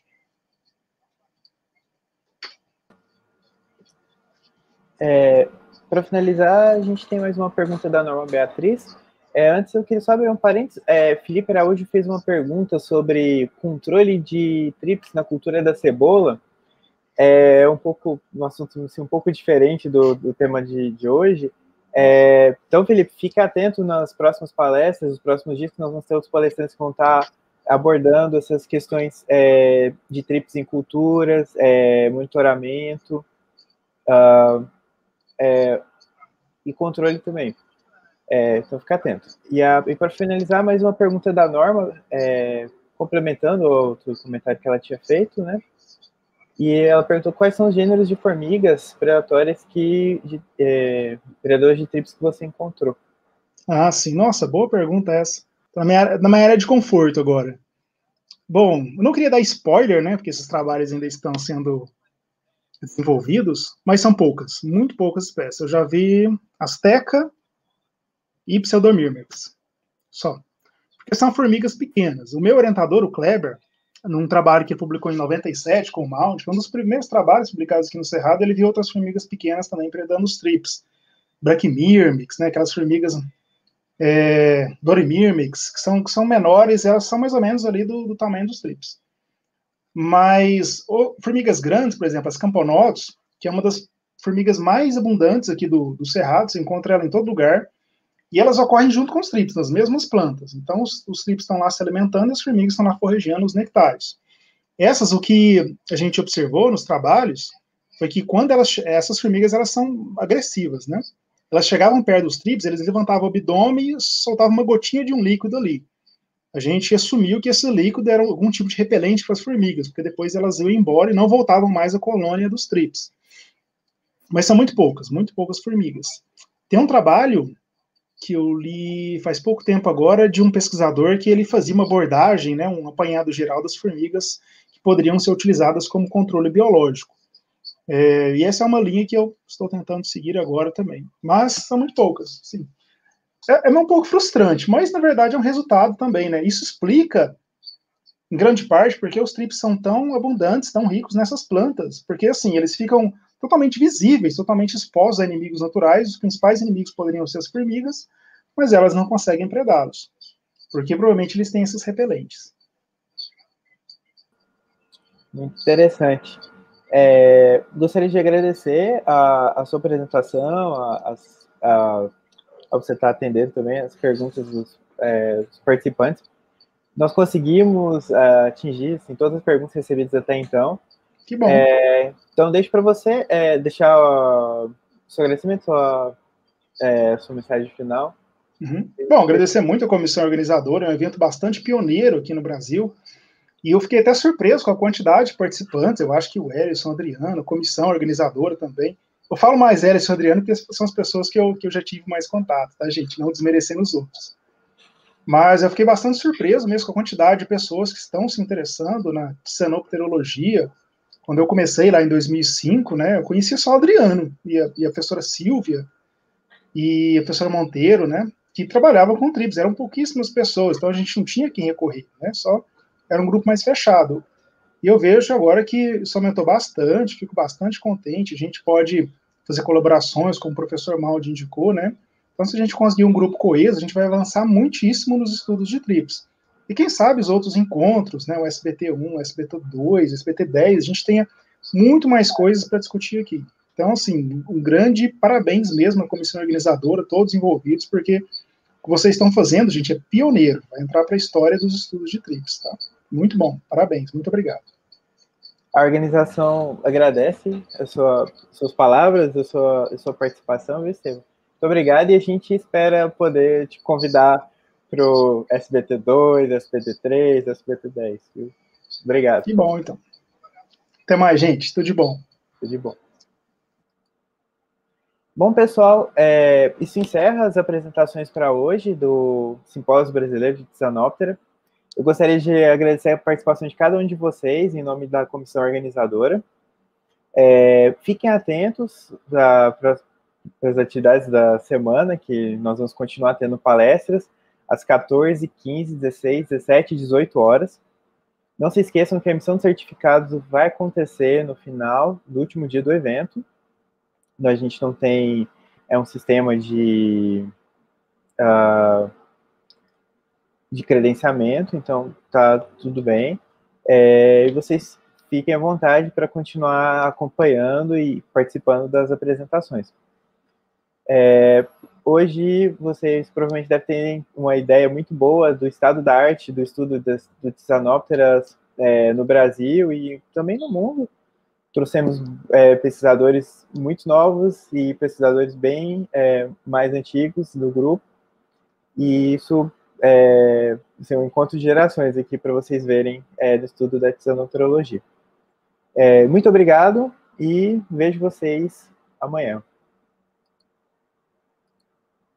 É, para finalizar, a gente tem mais uma pergunta da Norma Beatriz. É, antes, eu queria só abrir um parênteses. É, Felipe Araújo fez uma pergunta sobre controle de trips na cultura da cebola. É um pouco um assunto assim, um pouco diferente do, do tema de, de hoje. É, então, Felipe, fica atento nas próximas palestras, nos próximos dias, que nós vamos ter outros palestrantes que vão estar abordando essas questões é, de trips em culturas, é, monitoramento uh, é, e controle também. É, então, fica atento. E, e para finalizar, mais uma pergunta da Norma, é, complementando o outro comentário que ela tinha feito, né? E ela perguntou quais são os gêneros de formigas predatórias que, de, é, predadores de trips que você encontrou. Ah, sim. Nossa, boa pergunta essa. Na minha, área, na minha área de conforto agora. Bom, eu não queria dar spoiler, né, porque esses trabalhos ainda estão sendo desenvolvidos, mas são poucas, muito poucas espécies. Eu já vi asteca e pseudomyrmex, só. Porque são formigas pequenas. O meu orientador, o Kleber, num trabalho que publicou em noventa e sete com o Mount, foi um dos primeiros trabalhos publicados aqui no Cerrado, ele viu outras formigas pequenas também predando os trips. Brachymyrmex, né, aquelas formigas é, Dorimyrmex, que são, que são menores, elas são mais ou menos ali do, do tamanho dos trips. Mas o, formigas grandes, por exemplo, as camponotus, que é uma das formigas mais abundantes aqui do, do Cerrado, você encontra ela em todo lugar, e elas ocorrem junto com os trips, nas mesmas plantas. Então, os, os trips estão lá se alimentando e as formigas estão lá forrageando os nectários. Essas, o que a gente observou nos trabalhos, foi que quando elas, essas formigas, elas são agressivas, né? Elas chegavam perto dos trips, eles levantavam o abdômen e soltavam uma gotinha de um líquido ali. A gente assumiu que esse líquido era algum tipo de repelente para as formigas, porque depois elas iam embora e não voltavam mais à colônia dos trips. Mas são muito poucas, muito poucas formigas. Tem um trabalho que eu li faz pouco tempo agora, de um pesquisador que ele fazia uma abordagem, né, um apanhado geral das formigas que poderiam ser utilizadas como controle biológico. É, e essa é uma linha que eu estou tentando seguir agora também. Mas são muito poucas, sim. É, é um pouco frustrante, mas na verdade é um resultado também, né? Isso explica, em grande parte, porque os trips são tão abundantes, tão ricos nessas plantas. Porque, assim, eles ficam totalmente visíveis, totalmente expostos a inimigos naturais. Os principais inimigos poderiam ser as formigas, mas elas não conseguem predá-los, porque provavelmente eles têm esses repelentes. Muito interessante. É, gostaria de agradecer a, a sua apresentação, a, a, a você estar atendendo também as perguntas dos, é, dos participantes. Nós conseguimos uh, atingir assim, todas as perguntas recebidas até então. Que bom. É, então, deixo para você é, deixar o seu agradecimento, a é, sua mensagem final. Uhum. Bom, agradecer muito a comissão organizadora, é um evento bastante pioneiro aqui no Brasil, e eu fiquei até surpreso com a quantidade de participantes. Eu acho que o Ellison, o Adriano, a comissão organizadora também. Eu falo mais Ellison e Adriano porque são as pessoas que eu, que eu já tive mais contato, tá, gente? Não desmerecendo os outros. Mas eu fiquei bastante surpreso mesmo com a quantidade de pessoas que estão se interessando na cianopterologia. Quando eu comecei lá em dois mil e cinco, né, eu conhecia só o Adriano e a, e a professora Silvia e a professora Monteiro, né, que trabalhavam com trips. Eram pouquíssimas pessoas, então a gente não tinha quem recorrer, né, só era um grupo mais fechado. E eu vejo agora que isso aumentou bastante, fico bastante contente. A gente pode fazer colaborações, como o professor Maldi indicou, né? Então, se a gente conseguir um grupo coeso, a gente vai avançar muitíssimo nos estudos de trips. E quem sabe os outros encontros, né? O S B T um, o S B T dois, o S B T dez, a gente tenha muito mais coisas para discutir aqui. Então, assim, um grande parabéns mesmo à comissão organizadora, todos envolvidos, porque o que vocês estão fazendo, gente, é pioneiro. Vai entrar para a história dos estudos de trips, tá? Muito bom, parabéns, muito obrigado. A organização agradece as sua, suas palavras, a sua, a sua participação, viu, Estevam? Muito obrigado, e a gente espera poder te convidar para o S B T dois, S B T três, S B T dez. Viu? Obrigado. Que bom, então. Até mais, gente. Tudo de bom. Tudo de bom. Bom, pessoal, é, isso encerra as apresentações para hoje do Simpósio Brasileiro de Cianóptera. Eu gostaria de agradecer a participação de cada um de vocês, em nome da comissão organizadora. É, fiquem atentos para as atividades da semana, que nós vamos continuar tendo palestras às quatorze, quinze, dezesseis, dezessete e dezoito horas. Não se esqueçam que a emissão de certificados vai acontecer no final do último dia do evento. A gente não tem é um sistema de, uh, de credenciamento, então tá tudo bem. É, e vocês fiquem à vontade para continuar acompanhando e participando das apresentações. É, hoje, vocês provavelmente devem ter uma ideia muito boa do estado da arte, do estudo das, do Tisanópteras é, no Brasil e também no mundo. Trouxemos é, pesquisadores muito novos e pesquisadores bem é, mais antigos do grupo. E isso é assim, um encontro de gerações aqui para vocês verem é, do estudo da tisanopterologia. É, muito obrigado e vejo vocês amanhã.